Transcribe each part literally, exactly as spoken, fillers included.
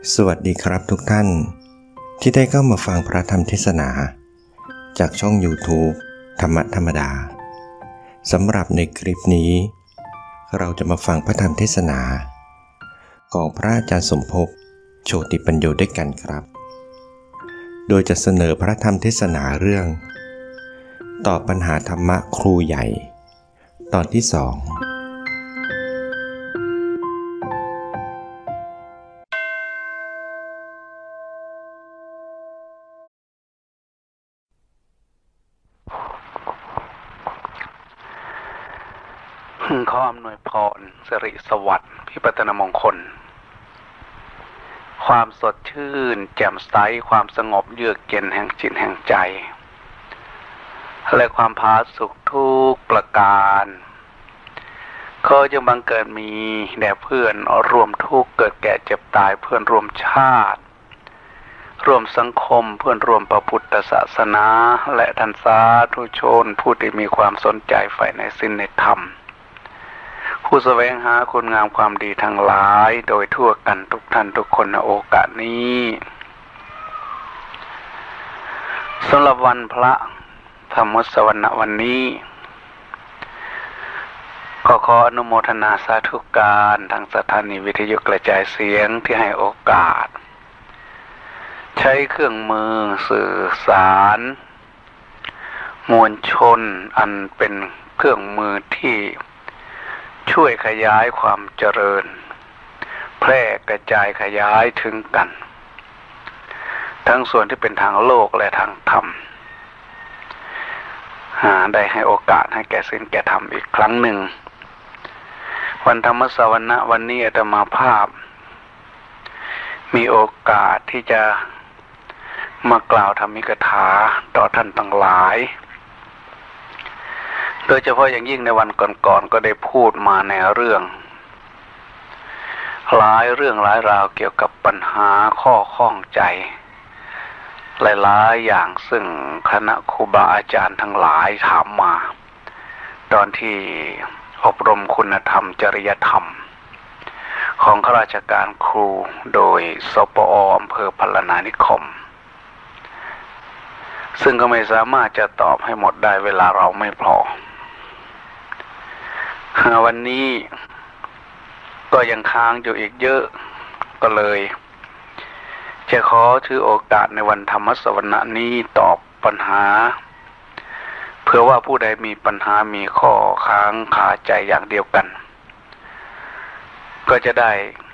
สวัสดีครับทุกท่านที่ได้เข้ามาฟังพระธรรมเทศนาจากช่อง YouTube ธรรมะธรรมดาสำหรับในคลิปนี้เราจะมาฟังพระธรรมเทศนาของพระอาจารย์สมภพโชติปัญโยด้วยกันครับโดยจะเสนอพระธรรมเทศนาเรื่องตอบปัญหาธรรมะครูใหญ่ตอนที่สองขออำนวยพรสิริสวัสดิ์พิพัฒนมงคลความสดชื่นแจ่มใสความสงบเยือกเย็นแห่งจิตแห่งใจและความผาสุกทุกประการขอจงบังเกิดมีแด่เพื่อนร่วมทุกข์เกิดแก่เจ็บตายเพื่อนร่วมชาติร่วมสังคมเพื่อนร่วมพระพุทธศาสนาและท่านสาธุชนผู้ที่มีความสนใจใฝ่ในศีลในธรรมผู้แสวงหาคุณงามความดีทั้งหลายโดยทั่วกันทุกท่านทุกคนในโอกาสนี้สำหรับวันพระธรรมสวนะวันนี้ก็ขออนุโมทนาสาธุการทางสถานีวิทยุกระจายเสียงที่ให้โอกาสใช้เครื่องมือสื่อสารมวลชนอันเป็นเครื่องมือที่ช่วยขยายความเจริญแพร่กระจายขยายถึงกันทั้งส่วนที่เป็นทางโลกและทางธรรมหาได้ให้โอกาสให้แก่ศีลแก่ธรรมอีกครั้งหนึ่งวันธรรมสวนะวันนี้อาตมาภาพมีโอกาสที่จะมากล่าวธรรมิกถาต่อท่านทั้งหลายโดยเฉพาะอย่างยิ่งในวันก่อนๆ ก็ได้พูดมาในเรื่องหลายเรื่องหลายราวเกี่ยวกับปัญหาข้อข้องใจหลายๆอย่างซึ่งคณะครูบาอาจารย์ทั้งหลายถามมาตอนที่อบรมคุณธรรมจริยธรรมของข้าราชการครูโดยสปอ.อำเภอพรรณานิคมซึ่งก็ไม่สามารถจะตอบให้หมดได้เวลาเราไม่พอวันนี้ก็ยังค้างอยู่อีกเยอะก็เลยจะขอถือโอกาสในวันธรรมสวนะนี้ตอบปัญหาเพื่อว่าผู้ใดมีปัญหามีข้อค้างคาใจอย่างเดียวกันก็จะได้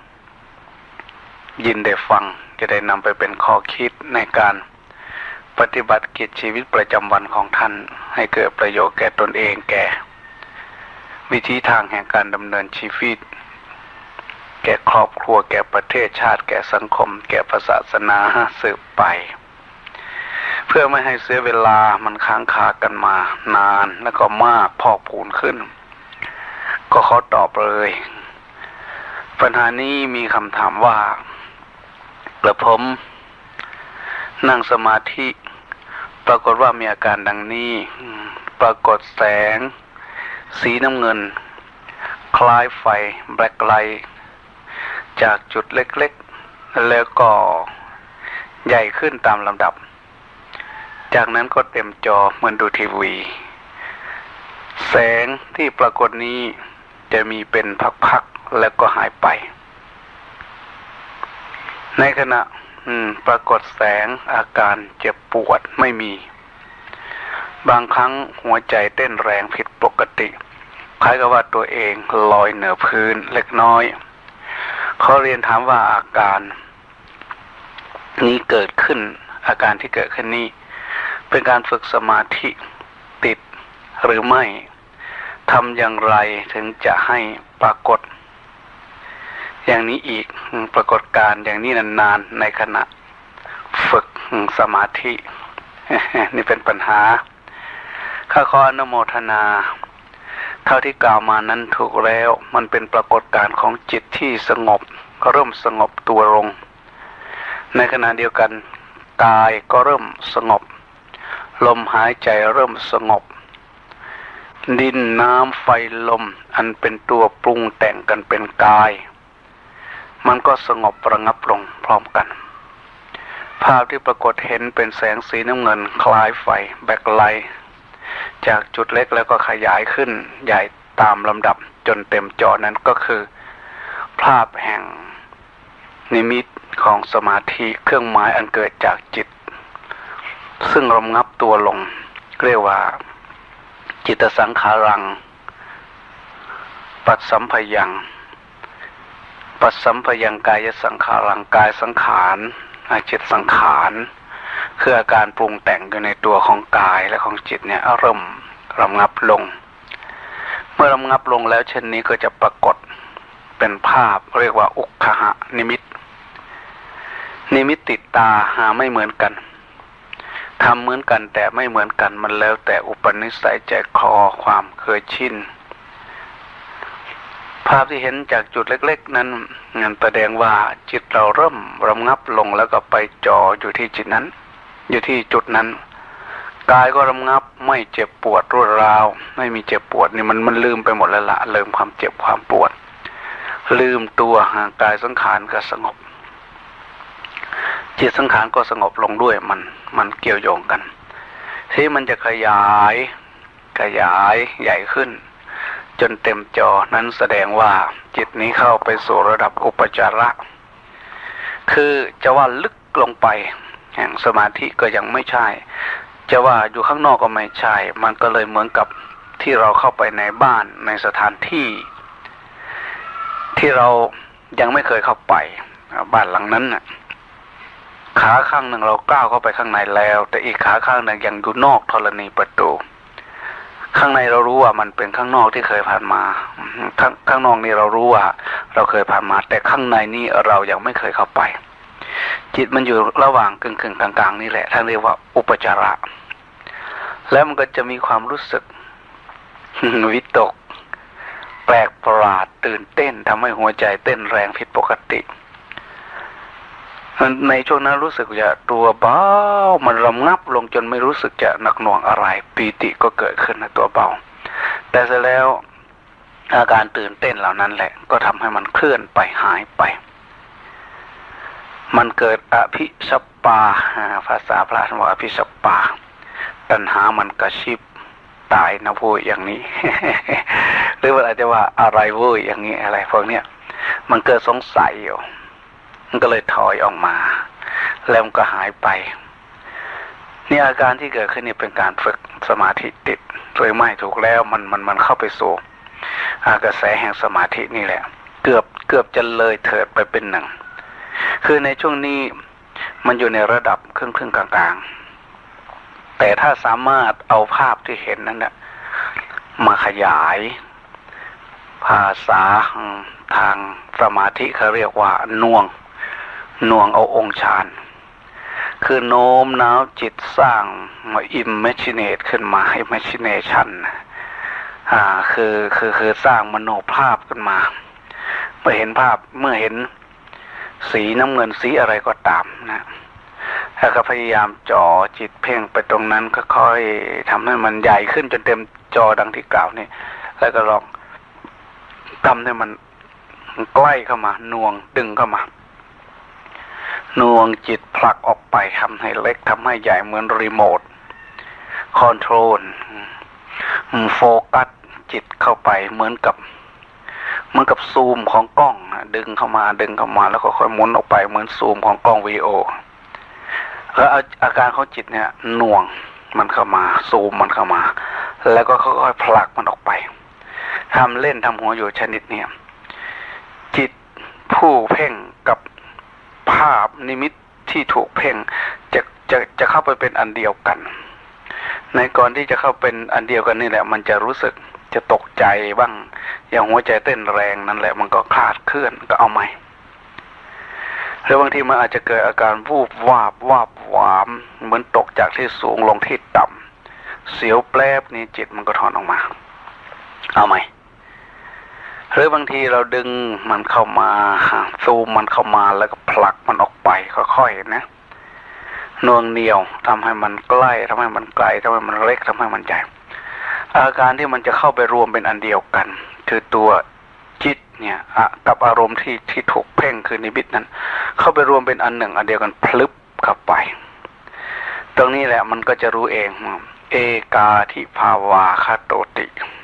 ยินได้ฟังจะได้นำไปเป็นข้อคิดในการปฏิบัติกิจชีวิตประจำวันของท่านให้เกิดประโยชน์แก่ตนเองแก่วิธีทางแห่งการดำเนินชีวิตแก่ครอบครัวแก่ประเทศชาติแก่สังคมแก่ศาสนาสืบไปเพื่อไม่ให้เสียเวลามันค้างคากันมานานแล้วก็มากพอกพูนขึ้นก็ขอตอบเลยปัญหานี้มีคำถามว่ากระผมนั่งสมาธิปรากฏว่ามีอาการดังนี้ปรากฏแสงสีน้ำเงินคล้ายไฟแบล็คไลท์จากจุดเล็กๆแล้วก็ใหญ่ขึ้นตามลำดับจากนั้นก็เต็มจอเหมือนดูทีวีแสงที่ปรากฏนี้จะมีเป็นพักๆแล้วก็หายไปในขณะปรากฏแสงอาการเจ็บปวดไม่มีบางครั้งหัวใจเต้นแรงผิดปกติคล้ายกับว่าตัวเองลอยเหนือพื้นเล็กน้อยเขาเรียนถามว่าอาการนี้เกิดขึ้นอาการที่เกิดขึ้นนี้เป็นการฝึกสมาธิติดหรือไม่ทำอย่างไรถึงจะให้ปรากฏอย่างนี้อีกปรากฏการอย่างนี้นานๆในขณะฝึกสมาธินี่เป็นปัญหาข้าขออนุโมทนาเท่าที่กล่าวมานั้นถูกแล้วมันเป็นปรากฏการณ์ของจิตที่สงบก็เริ่มสงบตัวลงในขณะเดียวกันกายก็เริ่มสงบลมหายใจเริ่มสงบดินน้ำไฟลมอันเป็นตัวปรุงแต่งกันเป็นกายมันก็สงบระงับลงพร้อมกันภาพที่ปรากฏเห็นเป็นแสงสีน้ำเงินคล้ายไฟแบ็คไลท์จากจุดเล็กแล้วก็ขยายขึ้นใหญ่ตามลำดับจนเต็มจอนั้นก็คือภาพแห่งนิมิตของสมาธิเครื่องหมายอันเกิดจากจิตซึ่งระงับตัวลงเรียกว่าจิตสังขารังปัสสัมภยังปัสสัมภยังกายสังขารังกายสังขารจิตสังขารคืออาการปรุงแต่งอยู่ในตัวของกายและของจิตเนี่ยเริ่มระงับลงเมื่อระงับลงแล้วเช่นนี้ก็จะปรากฏเป็นภาพเรียกว่าอุคหะนิมิตนิมิตติดตาหาไม่เหมือนกันทำเหมือนกันแต่ไม่เหมือนกันมันแล้วแต่อุปนิสัยใจคอความเคยชินภาพที่เห็นจากจุดเล็กๆนั้นนั่นแสดงว่าจิตเราเริ่มระงับลงแล้วก็ไปจ่ออยู่ที่จิตนั้นอยู่ที่จุดนั้นกายก็ระงับไม่เจ็บปวดรวดราวไม่มีเจ็บปวดนี่มันมันลืมไปหมดแล้วละลืมความเจ็บความปวดลืมตัวกายสังขารก็สงบจิตสังขารก็สงบลงด้วยมันมันเกี่ยวโยงกันที่มันจะขยายขยายใหญ่ขึ้นจนเต็มจอนั้นแสดงว่าจิตนี้เข้าไปสู่ระดับอุปจาระคือจะว่าลึกลงไปแห่งสมาธิก็ยังไม่ใช่จะว่าอยู่ข้างนอกก็ไม่ใช่มันก็เลยเหมือนกับที่เราเข้าไปในบ้านในสถานที่ที่เรายังไม่เคยเข้าไปบ้านหลังนั้นน่ะขาข้างหนึ่งเราก้าวเข้าไปข้างในแล้วแต่อีกขาข้างหนึ่งยังอยู่นอกธรณีประตูข้างในเรารู้ว่ามันเป็นข้างนอกที่เคยผ่านมาข้างข้างนอกนี่เรารู้ว่าเราเคยผ่านมาแต่ข้างในนี่เรายังไม่เคยเข้าไปจิตมันอยู่ระหว่างกึ่งๆกลางๆนี่แหละท่านเรียกว่าอุปจาระแล้วมันก็จะมีความรู้สึกวิตกแปลกประหลาดตื่นเต้นทำให้หัวใจเต้นแรงผิดปกติในช่วงนั้นรู้สึกจะตัวเบามันระงับลงจนไม่รู้สึกจะหนักหน่วงอะไรปีติก็เกิดขึ้นในตัวเบาแต่เสร็จแล้วอาการตื่นเต้นเหล่านั้นแหละก็ทำให้มันเคลื่อนไปหายไปมันเกิดอภิสัปปาภาษาพระท่านว่าอภิสัปปาตัณหามันกระชิบตายนะพูดอย่างนี้ หรือว่าอาจจะว่าอะไรเว้ยอย่างนี้อะไรพวกเนี้ยมันเกิดสงสัยอยู่มันก็เลยถอยออกมาแล้วมันก็หายไปนี่อาการที่เกิดขึ้นนี่เป็นการฝึกสมาธิติดหรือไม่ถูกแล้วมันมันมันเข้าไปสู่กระแสแห่งสมาธินี่แหละเกือบเกือบจะเลยเถิดไปเป็นหนึ่งคือในช่วงนี้มันอยู่ในระดับครึ่งครึ่งกลางๆแต่ถ้าสามารถเอาภาพที่เห็นนั้นเนี่ยมาขยายภาษาทางสมาธิเขาเรียกว่าน่วงน่วงเอาองค์ฌานคือโน้มน้าวจิตสร้างมา imaginate ขึ้นมา imagination อ่าคือคือคือสร้างมโนภาพขึ้นมาเมื่อเห็นภาพเมื่อเห็นสีน้ำเงินสีอะไรก็ตามนะแล้วก็พยายามจ่อจิตเพ่งไปตรงนั้นก็ค่อยทำให้มันใหญ่ขึ้นจนเต็มจอดังที่กล่าวนี่แล้วก็ลองทำให้มันใกล้เข้ามาน่วงดึงเข้ามาน่วงจิตผลักออกไปทำให้เล็กทำให้ใหญ่เหมือนรีโมทคอนโทรลโฟกัสจิตเข้าไปเหมือนกับเหมือนกับซูมของกล้องดึงเข้ามาดึงเข้ามาแล้วก็ค่อยหมุนออกไปเหมือนซูมของกล้องวิดีโอแล้วอาการของจิตเนี่ยหน่วงมันเข้ามาซูมมันเข้ามาแล้วก็ค่อยๆผลักมันออกไปทำเล่นทำหัวอยู่ชนิดเนี่ยจิตผู้เพ่งกับภาพนิมิตที่ถูกเพ่งจะจะจะเข้าไปเป็นอันเดียวกันในก่อนที่จะเข้าเป็นอันเดียวกันนี่แหละมันจะรู้สึกจะตกใจบ้างอย่างหัวใจเต้นแรงนั่นแหละมันก็คลาดเคลื่อนก็เอาใหม่หรือบางทีมันอาจจะเกิดอาการวูบวาบวาบวามเหมือนตกจากที่สูงลงที่ต่ำเสียวแปลบนี่จิตมันก็ถอนออกมาเอาใหม่หรือบางทีเราดึงมันเข้ามาซูมมันเข้ามาแล้วก็ผลักมันออกไปค่อยๆนะน่วงเหนี่ยวทำให้มันใกล้ทำให้มันไกลทำให้มันเล็กทำให้มันใหญ่อาการที่มันจะเข้าไปรวมเป็นอันเดียวกันคือตัวจิตเนี่ยกับอารมณ์ที่ที่ถูกเพ่งคือนิมิตนั้นเข้าไปรวมเป็นอันหนึ่งอันเดียวกันพลึบเข้าไปตรงนี้แหละมันก็จะรู้เองเอกาทิภาวาคโตติ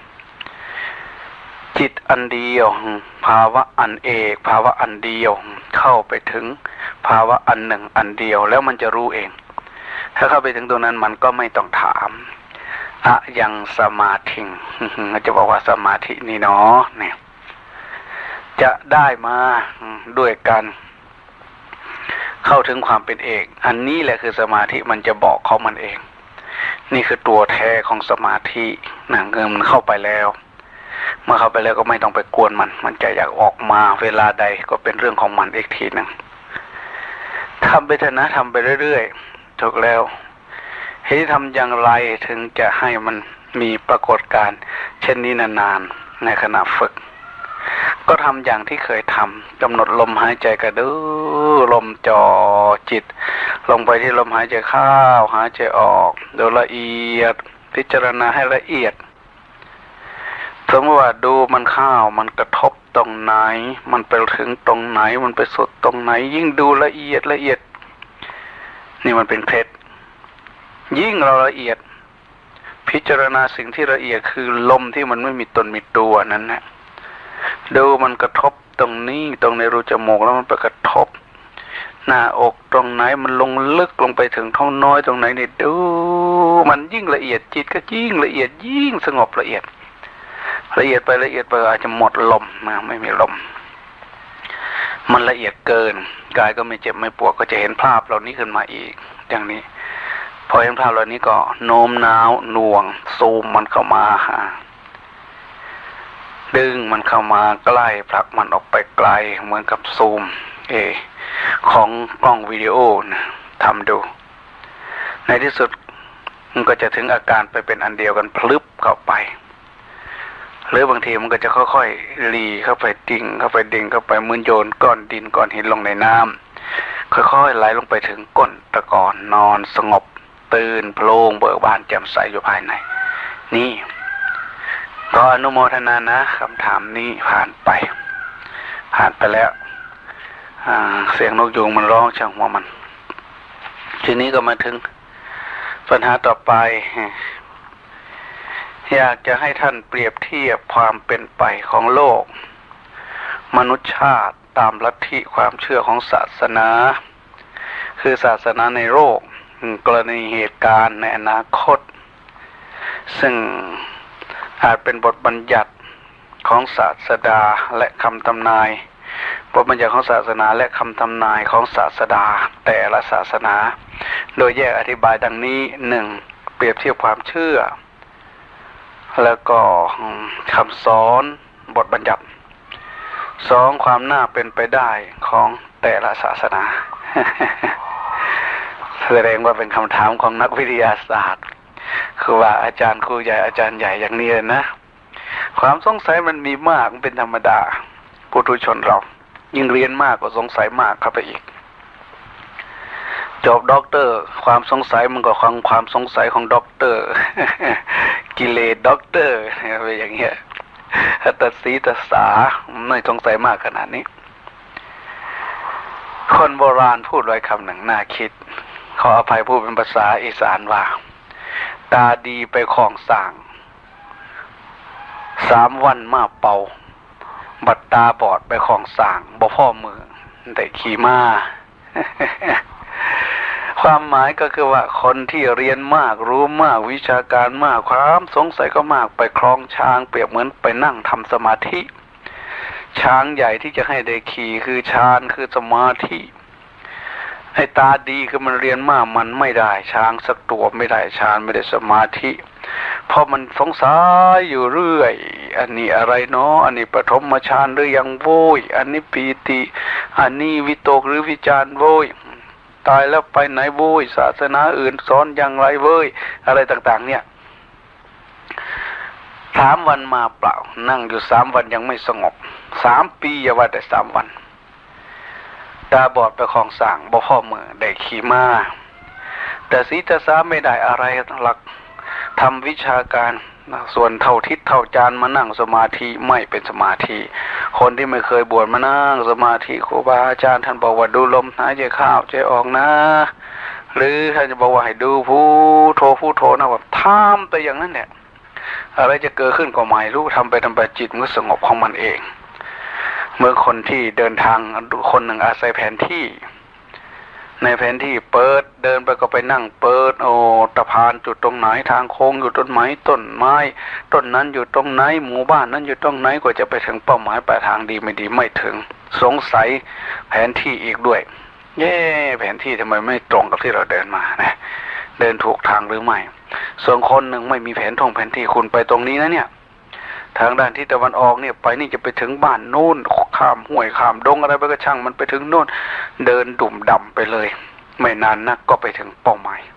จิตอันเดียวภาวะอันเอกภาวะอันเดียวเข้าไปถึงภาวะอันหนึ่งอันเดียวแล้วมันจะรู้เองถ้าเข้าไปถึงตรงนั้นมันก็ไม่ต้องถามอะยังสมาธิจะบอกว่าสมาธินี่เนาะเนี่ยจะได้มาด้วยกันเข้าถึงความเป็นเอกอันนี้แหละคือสมาธิมันจะบอกของมันเองนี่คือตัวแท้ของสมาธินะเงินมันเข้าไปแล้วเมื่อเข้าไปแล้วก็ไม่ต้องไปกวนมันมันจะอยากออกมาเวลาใดก็เป็นเรื่องของมันอีกทีหนึ่งทำไปเถอะนะทำไปเรื่อยๆถูกแล้วเฮ้ยทำอย่างไรถึงจะให้มันมีปรากฏการณ์เช่นนี้นานๆในขณะฝึกก็ทำอย่างที่เคยทำกำหนดลมหายใจกระดูลมจ่อจิตลงไปที่ลมหายใจเข้าหายใจออกโดยละเอียดพิจารณาให้ละเอียดสมมติว่าดูมันเข้ามันกระทบตรงไหนมันไปถึงตรงไหนมันไปสุดตรงไหนยิ่งดูละเอียดละเอียดนี่มันเป็นเคล็ดยิ่งเราละเอียดพิจารณาสิ่งที่ละเอียดคือลมที่มันไม่มีตนมีตัวนั้นนะดูมันกระทบตรงนี้ตรงในรูจมูกแล้วมันไปกระทบหน้าอกตรงไหนมันลงลึกลงไปถึงท้องน้อยตรงไหนนี่ดูมันยิ่งละเอียดจิตก็ยิ่งละเอียดยิ่งสงบละเอียดละเอียดไปละเอียดไปอาจจะหมดลมนะไม่มีลมมันละเอียดเกินกายก็ไม่เจ็บไม่ปวดก็จะเห็นภาพเหล่านี้ขึ้นมาอีกอย่างนี้พอเห็นภาพเหล่านี้ก็โน้มน้าวหน่วงซูมมันเข้ามาหาดึงมันเข้ามาใกล้ผลักมันออกไปไกลเหมือนกับซูมเอของกล้องวิดีโอนะทำดูในที่สุดมันก็จะถึงอาการไปเป็นอันเดียวกันพลึบเข้าไปหรือบางทีมันก็จะค่อยๆลีเข้าไปดิ่งเข้าไปดิ่งเข้าไปเหมือนโยนก้อนดินก้อนหินลงในน้ำค่อยๆไหลลงไปถึงก้นตะกอนนอนสงบตื่นโพล่งเบิกบานแจ่มใสอยู่ภายในนี่ก็อนุโมทนานะคำถามนี้ผ่านไปผ่านไปแล้วเสียงนกยูงมันร้องช่างหัวมันทีนี้ก็มาถึงปัญหาต่อไปอยากจะให้ท่านเปรียบเทียบความเป็นไปของโลกมนุษยชาติตามลัทธิความเชื่อของศาสนาคือศาสนาในโลกกรณีเหตุการณ์ในอนาคตซึ่งอาจเป็นบทบัญญัติของศาสดาและคำทำนายบทบัญญัติของศาสนาและคำทำนายของศาสดาแต่ละศาสนาโดยแยกอธิบายดังนี้หนึ่งเปรียบเทียบความเชื่อแล้วก็คำสอนบทบัญญัติสองความน่าเป็นไปได้ของแต่ละศาสนา แสดงว่าเป็นคำถามของนักวิทยาศาสตร์คือว่าอาจารย์ครูใหญ่อาจารย์ใหญ่อย่างนี้นะความสงสัยมันมีมากเป็นธรรมดาปุถุชนเรายิ่งเรียนมากก็สงสัยมากเข้าไปอีกจบด็อกเตอร์ความสงสัยมันก็ความความสงสัยของด็อกเตอร์ กิเลสด็อกเตอร์อะไรอย่างเงี้ยตัดสีตัดสาไม่สงสัยมากขนาดนี้คนโบราณพูดไว้คำหนึ่งน่าคิดขออภัยพูดเป็นภาษาอีสานว่าตาดีไปของสั่งสามวันมาเป่าบัดตาบอดไปของสั่งบ่พ่อมือแต่ขี่ม้า ความหมายก็คือว่าคนที่เรียนมากรู้มากวิชาการมากความสงสัยก็มากไปคล้องช้างเปรียบเหมือนไปนั่งทำสมาธิช้างใหญ่ที่จะให้ได้ขี่คือฌานคือสมาธิไอ้ตาดีคือมันเรียนมากมันไม่ได้ช้างสักตัวไม่ได้ฌานไม่ได้สมาธิเพราะมันสงสัยอยู่เรื่อยอันนี้อะไรเนาะอันนี้ปฐมฌานหรือยังโว้ยอันนี้ปีติอันนี้วิตกหรือวิจารโว้ยตายแล้วไปไหนโว้ยศาสนาอื่นสอนอย่างไรเว้ยอะไรต่างๆเนี่ยสามวันมาเปล่านั่งอยู่สามวันยังไม่สงบสามปีอย่าว่าแต่สามวันตาบอดไปของสั่งบ่พ่อมือได้ขี่ม้าแต่ศีรษะไม่ได้อะไรหลักทำวิชาการส่วนเท่าทิศเท่าจานมานั่งสมาธิไม่เป็นสมาธิคนที่ไม่เคยบวชมานั่งสมาธิครูบาอาจารย์ท่านบอกว่าดูลมหายใจเข้าใจออกนะหรือท่านจะบอกว่าให้ดูพุทโธพุทโธนะแบบทำไปอย่างนั้นเนี่ยอะไรจะเกิดขึ้นก็ไม่รู้ทำไปทำไปจิตมันก็สงบของมันเองเมื่อคนที่เดินทางคนหนึ่งอาศัยแผนที่ในแผนที่เปิดเดินไปก็ไปนั่งเปิดโอ้ตะพานจุดตรงไหนทางโค้งอยู่ต้นไม้ต้นไม้ต้นนั้นอยู่ตรงไหนหมู่บ้านนั้นอยู่ตรงไหนกว่าจะไปถึงเป้าหมายปลายทางดีไม่ดีไม่ถึงสงสัยแผนที่อีกด้วยเย่แผนที่ทำไมไม่ตรงกับที่เราเดินมานะเดินถูกทางหรือไม่ส่วนคนหนึ่งไม่มีแผนท่องแผนที่คุณไปตรงนี้นะเนี่ยทางด้านที่ตะวันออกเนี่ยไปนี่จะไปถึงบ้านโน่นข้ามห้วยข้ามดงอะไรไปก็ช่างมันไปถึงโน่นเดินดุ่มดำไปเลยไม่นานนักก็ไปถึงเป้าหมาย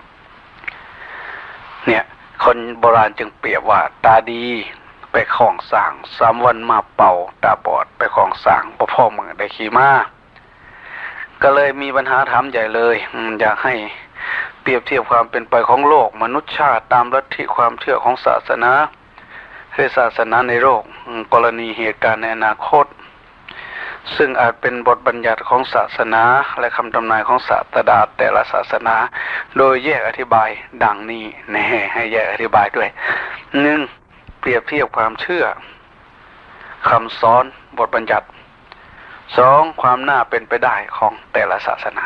เนี่ยคนโบราณจึงเปรียบว่าตาดีไปคลองสางสามวันมาเป่าตาบอดไปคลองสางพ่อพ่อมึงได้ขี่ม้าก็เลยมีปัญหาถามใหญ่เลยอยากให้เปรียบเทียบความเป็นไปของโลกมนุษยชาติตามลัทธิความเชื่อของศาสนาคือศาสนาในโลกกรณีเหตุการณ์ในอนาคตซึ่งอาจเป็นบทบัญญัติของศาสนาและคำทำนายของศาสดาแต่ละศาสนาโดยแยกอธิบายดังนี้แน่ให้แยกอธิบายด้วยหนึ่งเปรียบเทียบความเชื่อคำสอนบทบัญญัติสองความน่าเป็นไปได้ของแต่ละศาสนา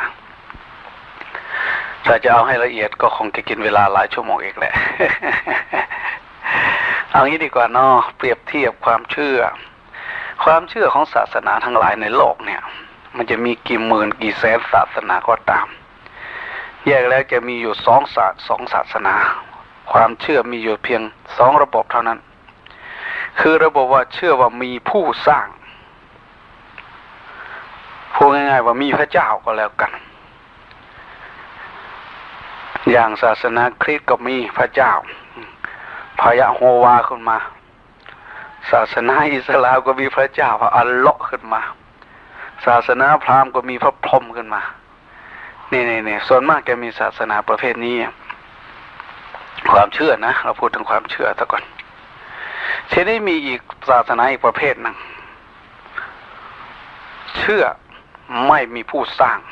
ถ้าจะเอาให้ละเอียดก็คงจะกินเวลาหลายชั่วโมงอีกแหละ เอางี้ดีกว่าเนาะเปรียบเทียบความเชื่อความเชื่อของศาสนาทั้งหลายในโลกเนี่ยมันจะมีกี่หมื่นกี่แสนศาสนาก็ตามแยกแล้วจะมีอยู่สองศาสสองศาสนาความเชื่อมีอยู่เพียงสองระบบเท่านั้นคือระบบว่าเชื่อว่ามีผู้สร้างพูดง่ายๆว่ามีพระเจ้าก็แล้วกันอย่างศาสนาคริสต์ก็มีพระเจ้าพระยะโฮวาขึ้นมาศาสนาอิสลามก็มีพระเจ้าพระอัลเลาะห์ขึ้นมาศาสนาพราหมณ์ก็มีพระพรหมขึ้นมานี่นี่ส่วนมากจะมีศาสนาประเภทนี้ความเชื่อนะเราพูดถึงความเชื่อซะก่อนทีนี้มีอีกศาสนาอีกประเภทนึงเชื่อไม่มีผู้สร้าง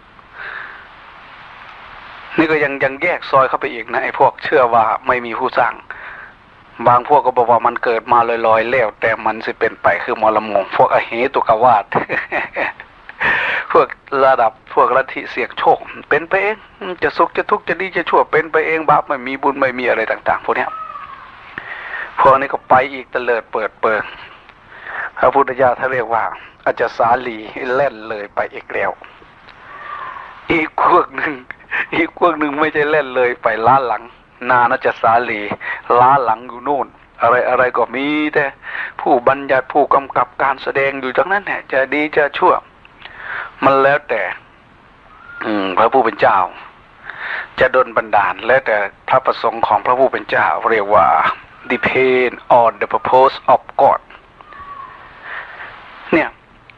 นี่ก็ยังยังแยกซอยเข้าไปอีกนะไอ้พวกเชื่อว่าไม่มีผู้สร้างบางพวกก็บอกว่ามันเกิดมาลอยๆแล้วแต่มันสิเป็นไปคือมรมงพวกอเหตุกวาท พวกระดับพวกลัทธิเสี่ยงโชคเป็นไปเองจะสุขจะทุกข์จะดีจะชั่วเป็นไปเองบาปไม่มีบุญไม่มีอะไรต่างๆพวกนี้พวกนี้ก็ไปอีกเตลิดเปิดเปิงพระพุทธเจ้าท่านเรียกว่าอาจจะสาลีเล่นเลยไปอีกแล้วอีกพวกหนึ่งอีกพวกหนึ่งไม่ใช่เล่นเลยไปล้าหลังนาน่าจะสาลีล้าหลังอยู่โน่นอะไรอะไรก็มีแต่ผู้บัญญัติผู้กำกับการแสดงอยู่ตรงนั้นแหละจะดีจะชั่วมันแล้วแต่อืมพระผู้เป็นเจ้าจะดลบันดาลแล้วแต่พระประสงค์ของพระผู้เป็นเจ้าเรียกว่า depend on the purpose of God เนี่ย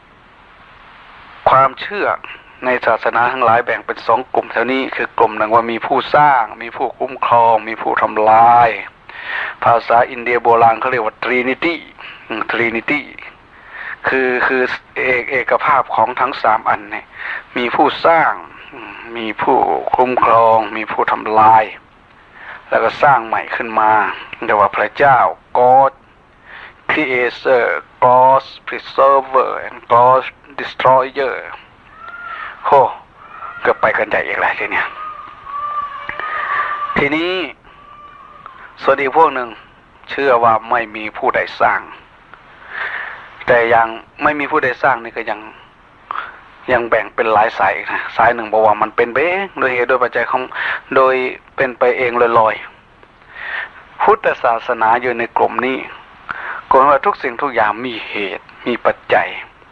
ความเชื่อในศาสนาทั้งหลายแบ่งเป็นสองกลุ่มเท่านี้คือกลุ่มหนึ่งว่ามีผู้สร้างมีผู้คุ้มครองมีผู้ทำลายภาษาอินเดียโบราณเขาเรียกว่า Trinity Trinity คือคือเอกเอกภาพของทั้งสามอันเนี่ยมีผู้สร้างมีผู้คุ้มครองมีผู้ทำลายแล้วก็สร้างใหม่ขึ้นมาเรียกว่าพระเจ้า God Creator God Preserver and God Destroyerโหเกือบไปกันใหญ่อีกแล้วทีเนี้ยทีนี้ส่วนอีกพวกหนึ่งเชื่อว่าไม่มีผู้ใดสร้างแต่ยังไม่มีผู้ใดสร้างนี่ก็ยังยังแบ่งเป็นหลายสายนะสายหนึ่งบอกว่ามันเป็นไปเองโดยเหตุโดยปัจจัยของโดยเป็นไปเองลอยๆพุทธศาสนาอยู่ในกลุ่มนี้กล่าวว่าทุกสิ่งทุกอย่างมีเหตุมีปัจจัย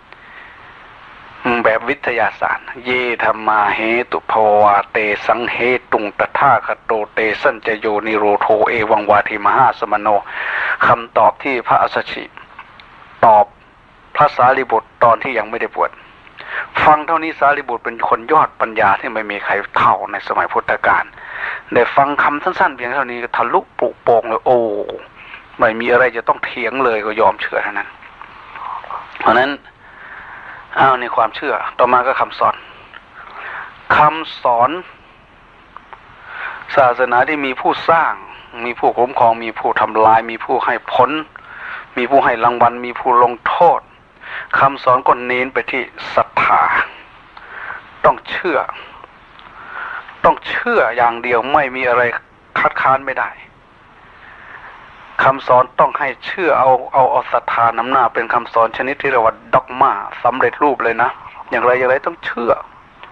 แบบวิทยาศาสตร์เยธรรมาเหตุภวาเตสังเหตุงตถาคโตเตสัญจโยนิโรโธเอวังวาทิมหาสมโนคำตอบที่พระอัสสชิตอบพระสารีบุตรตอนที่ยังไม่ได้บวชฟังเท่านี้สารีบุตรเป็นคนยอดปัญญาที่ไม่มีใครเท่าในสมัยพุทธกาลได้ฟังคำสั้นๆเพียงเท่านี้ก็ทะลุปลุกโปงเลยโอ้ไม่มีอะไรจะต้องเถียงเลยก็ยอมเชื่อเท่านั้นเพราะนั้นอ้าวในความเชื่อต่อมาก็คำสอนคำสอนศาสนาที่มีผู้สร้างมีผู้คุ้มครองมีผู้ทำลายมีผู้ให้ผลมีผู้ให้รางวัลมีผู้ลงโทษคำสอนก็เน้นไปที่ศรัทธาต้องเชื่อต้องเชื่ออย่างเดียวไม่มีอะไรคัดค้านไม่ได้คำสอนต้องให้เชื่อเอาเอาเอาศรัทธานำหน้าเป็นคำสอนชนิดที่เรียกว่าด็อกมาสำเร็จรูปเลยนะอย่างไรอย่างไรต้องเชื่อ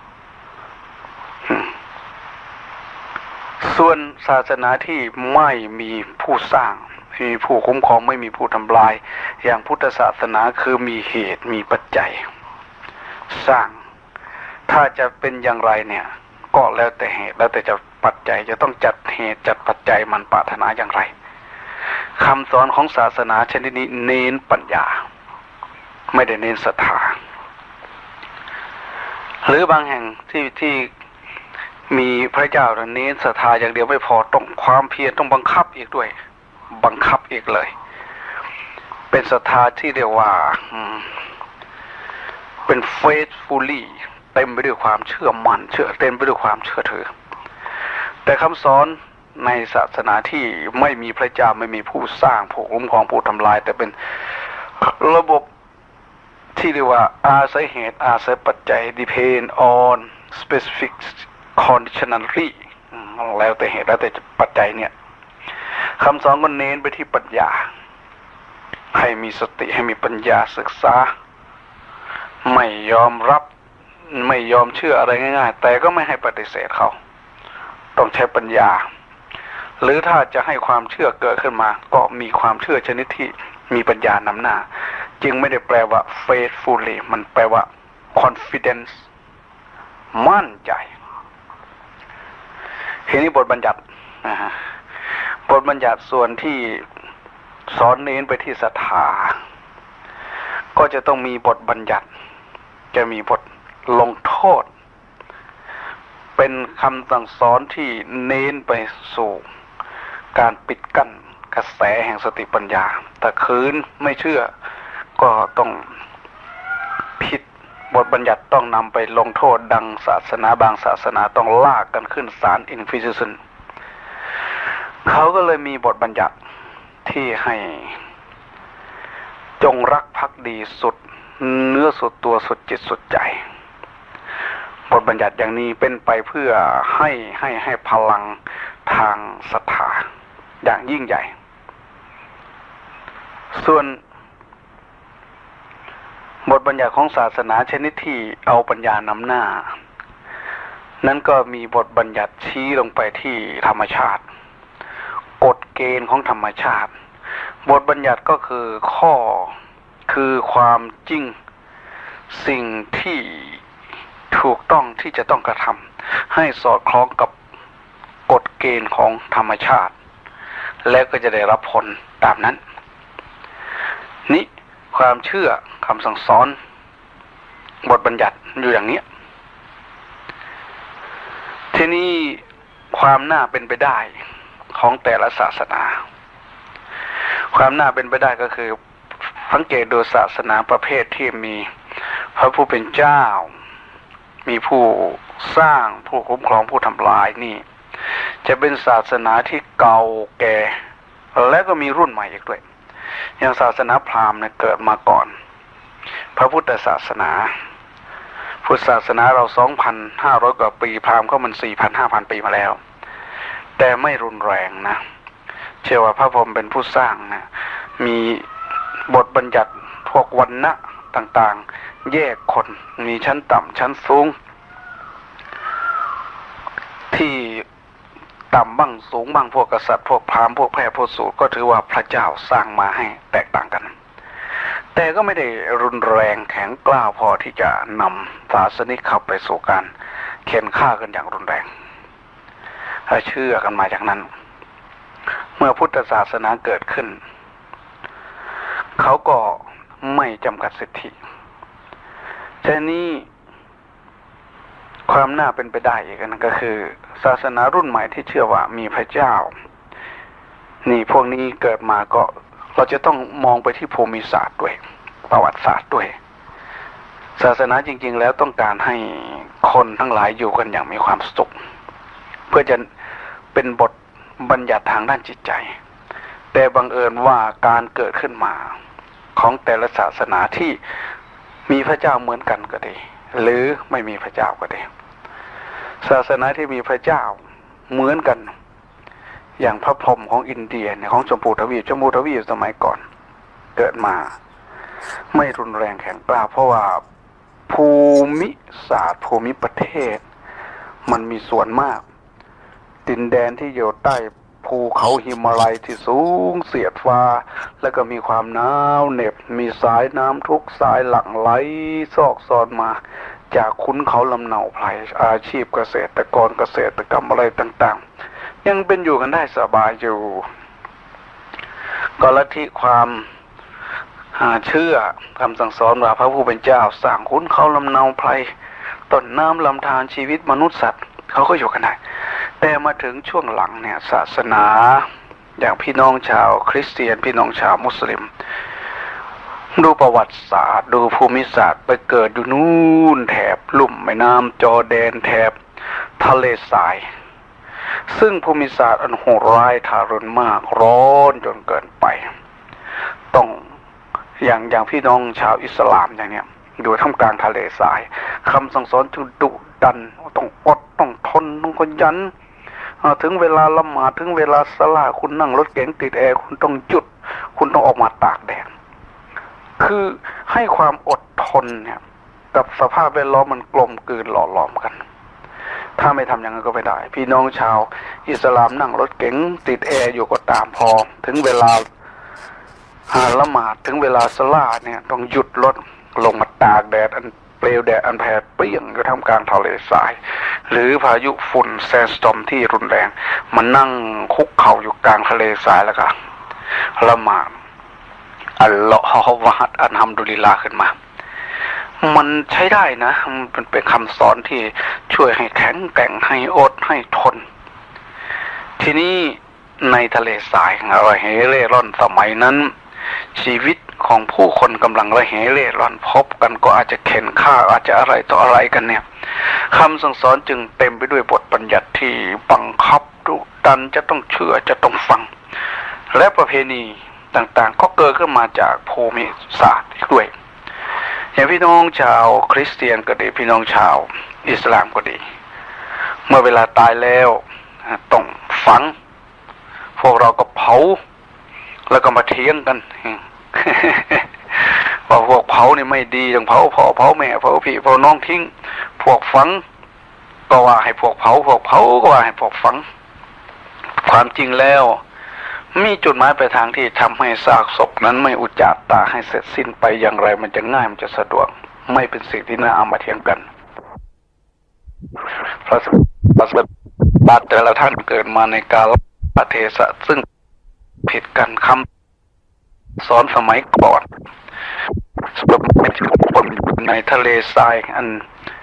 ส่วนศาสนาที่ไม่มีผู้สร้างมีผู้คุ้มครองไม่มีผู้ทำลายอย่างพุทธศาสนาคือมีเหตุมีปัจจัยสร้างถ้าจะเป็นอย่างไรเนี่ยก็แล้วแต่เหตุแล้วแต่จะปัจจัยจะต้องจัดเหตุจัดปัจจัยมันปรารถนาอย่างไรคำสอนของศาสนาชนิดนี้เน้นปัญญาไม่ได้เน้นศรัทธาหรือบางแห่งที่ที่มีพระเจ้าเน้นศรัทธาอย่างเดียวไม่พอต้องความเพียรต้องบังคับอีกด้วยบังคับอีกเลยเป็นศรัทธาที่เรียกว่าเป็น faithfully เต็มไปด้วยความเชื่อมั่นเชื่อเต็มไปด้วยความเชื่อถือแต่คำสอนในศาสนาที่ไม่มีพระเจ้าไม่มีผู้สร้างผู้คุ้มครองผู้ทำลายแต่เป็นระบบที่เรียกว่าอาศัยเหตุอาศัยปัจจัย depend on specific conditionality แล้วแต่เหตุแล้วแต่ปัจจัยเนี่ยคำสอนก็เน้นไปที่ปัญญาให้มีสติให้มีปัญญาศึกษาไม่ยอมรับไม่ยอมเชื่ออะไรง่ายๆแต่ก็ไม่ให้ปฏิเสธเขาต้องใช้ปัญญาหรือถ้าจะให้ความเชื่อเกิดขึ้นมาก็มีความเชื่อชนิดที่มีปัญญานำหน้าจึงไม่ได้แปลว่า faithfully มันแปลว่า confidence มั่นใจทีนี้บทบัญญัตินะฮะบทบัญญัติส่วนที่สอนเน้นไปที่ศรัทธาก็จะต้องมีบทบัญญัติจะมีบทลงโทษเป็นคำสั่งสอนที่เน้นไปสู่การปิดกั้นกระแสแห่งสติปัญญาแต่คืนไม่เชื่อก็ต้องผิดบทบัญญัติต้องนำไปลงโทษดังศาสนาบางศาสนาต้องลากกันขึ้นศาล Inquisition เขาก็เลยมีบทบัญญัติที่ให้จงรักภักดีสุดเนื้อสุดตัวสุดจิตสุดใจบทบัญญัติอย่างนี้เป็นไปเพื่อให้ให้ให้พลังทางศรัทธาอย่างยิ่งใหญ่ส่วนบทบัญญัติของศาสนาชนิดที่เอาปัญญานำหน้านั้นก็มีบทบัญญัติชี้ลงไปที่ธรรมชาติกฎเกณฑ์ของธรรมชาติบทบัญญัติก็คือข้อคือความจริงสิ่งที่ถูกต้องที่จะต้องกระทำให้สอดคล้องกับกฎเกณฑ์ของธรรมชาติและก็จะได้รับผลตามนั้นนี่ความเชื่อคำสั่งสอนบทบัญญัติอยู่อย่างนี้ทีนี้ความน่าเป็นไปได้ของแต่ละศาสนาความน่าเป็นไปได้ก็คือสังเกตดูศาสนาประเภทที่มีพระผู้เป็นเจ้ามีผู้สร้างผู้คุ้มครองผู้ทำลายนี่จะเป็นศาสนาที่เก่าแก่และก็มีรุ่นใหม่อีกด้วยอย่างศาสนาพราหมณ์เนี่ยเกิดมาก่อนพระพุทธศาสนาพุทธศาสนาเรา สองพันห้าร้อย กว่าปีพราหมณ์เขามัน สี่พัน ห้าพัน ปีมาแล้วแต่ไม่รุนแรงนะเชื่อว่าพระพรหมเป็นผู้สร้างนะมีบทบัญญัติพวกวรรณะต่างๆแยกคนมีชั้นต่ำชั้นสูงที่ต่ำบ้างสูงบ้างพวกกษัตริย์พวกพราหมณ์พวกแพทย์พวกสูตรก็ถือว่าพระเจ้าสร้างมาให้แตกต่างกันแต่ก็ไม่ได้รุนแรงแข็งกล้าวพอที่จะนำศาสนิกเข้าไปสู่การเข็นฆ่ากันอย่างรุนแรงถ้าเชื่อกันมาจากนั้นเมื่อพุทธศาสนาเกิดขึ้นเขาก็ไม่จำกัดสิทธิแต่นี้ความน่าเป็นไปได้อีกนั่นก็คือศาสนารุ่นใหม่ที่เชื่อว่ามีพระเจ้านี่พวกนี้เกิดมาก็เราจะต้องมองไปที่ภูมิศาสตร์ด้วยประวัติศาสตร์ด้วยศาสนาจริงๆแล้วต้องการให้คนทั้งหลายอยู่กันอย่างมีความสุขเพื่อจะเป็นบทบัญญัติทางด้านจิตใจแต่บังเอิญว่าการเกิดขึ้นมาของแต่ละศาสนาที่มีพระเจ้าเหมือนกันก็ดีหรือไม่มีพระเจ้าก็ดีศาสนาที่มีพระเจ้าเหมือนกันอย่างพระพรหมของอินเดียเนี่ยของชมพูทวีปชมพูทวีปสมัยก่อนเกิดมาไม่รุนแรงแข็งกล้าเพราะว่าภูมิศาสตร์ภูมิประเทศมันมีส่วนมากดินแดนที่อยู่ใต้ภูเขาหิมาลัยที่สูงเสียดฟ้าแล้วก็มีความหนาวเหน็บมีสายน้ำทุกสายหลั่งไหลซอกซอนมาจากขุนเขาลำเนาไพรอาชีพเกษตรกรเกษตรกรรมอะไรต่างๆยังเป็นอยู่กันได้สบายอยู่ก็ลัทธิความเชื่อคำสั่งสอนว่าพระผู้เป็นเจ้าสร้างขุนเขาลำเนาไพรต้นน้ำลำธารชีวิตมนุษย์สัตว์เขาก็อยู่กันได้แต่มาถึงช่วงหลังเนี่ยศาสนาอย่างพี่น้องชาวคริสเตียนพี่น้องชาวมุสลิมดูประวัติศาสตร์ดูภูมิศาสตร์ไปเกิดอยู่นู่นแถบลุ่มแม่น้ำจอร์แดนแถบทะเลทรายซึ่งภูมิศาสตร์อันโหดร้ายทารุณมากร้อนจนเกินไปต้องอย่างอย่างพี่น้องชาวอิสลามอย่างเนี้ยอยู่ท่ามกลางทะเลทรายคำสั่งสอนจึงดุดันต้องอดต้องทนต้องขยันถึงเวลาละหมาดถึงเวลาสลาคุณนั่งรถเก๋งติดแอร์คุณต้องหยุดคุณต้องออกมาตากแดดคือให้ความอดทนเนี่ยกับสภาพแวดล้อมมันกลมกลืนหล่อหลอมกันถ้าไม่ทำอย่างนั้นก็ไม่ได้พี่น้องชาวอิสลามนั่งรถเก๋งติดแอร์อยู่ก็ตามพอถึงเวลาละหมาดถึงเวลาสลาเนี่ยต้องหยุดรถลงมาตากแดดอันเปลวแดดอันแผดเปรี้ยงอยู่ท่ามกลางทะเลทรายหรือพายุฝุ่นแซนสตอร์มที่รุนแรงมันนั่งคุกเข่าอยู่กลางทะเลทรายแล้วก็ละหมาดอัลลอฮฺวะฮัดอัลฮัมดุลิลลาห์ขึ้นมามันใช้ได้นะมันเป็นคำสอนที่ช่วยให้แข็งแกร่งให้อดให้ทนทีนี้ในทะเลทรายระเหเร่ร่อนสมัยนั้นชีวิตของผู้คนกำลังระเหเร่ร่อนพบกันก็อาจจะเข็นฆ่าอาจจะอะไรต่ออะไรกันเนี่ยคำสั่งสอนจึงเต็มไปด้วยบทบัญญัติที่บังคับดุดันจะต้องเชื่อจะต้องฟังและประเพณีต่างๆก็เกิดขึ้นมาจากภูมิศาสตร์ด้วยอย่างพี่น้องชาวคริสเตียนก็ดีพี่น้องชาวอิสลามก็ดีเมื่อเวลาตายแล้วต้องฝังพวกเราก็เผาแล้วก็มาเถียงกันว่าพวกเผานี่ไม่ดีต้องเผาพ่อเผาแม่เผาพี่เผาน้องทิ้งพวกฝังก็ว่าให้พวกเผาพวกเผาก็ว่าให้พวกฝังความจริงแล้วมีจุดหมายปลายทางที่ทำให้ซากศพนั้นไม่อุจจาตาให้เสร็จสิ้นไปอย่างไรมันจะง่ายมันจะสะดวกไม่เป็นสิ่งที่น่าเอามาเถียงกันพระบาทแต่ละท่านเกิดมาในกาลเทศะซึ่งผิดกันคำสอนสมัยก่อนสำหรับในทะเลทรายอัน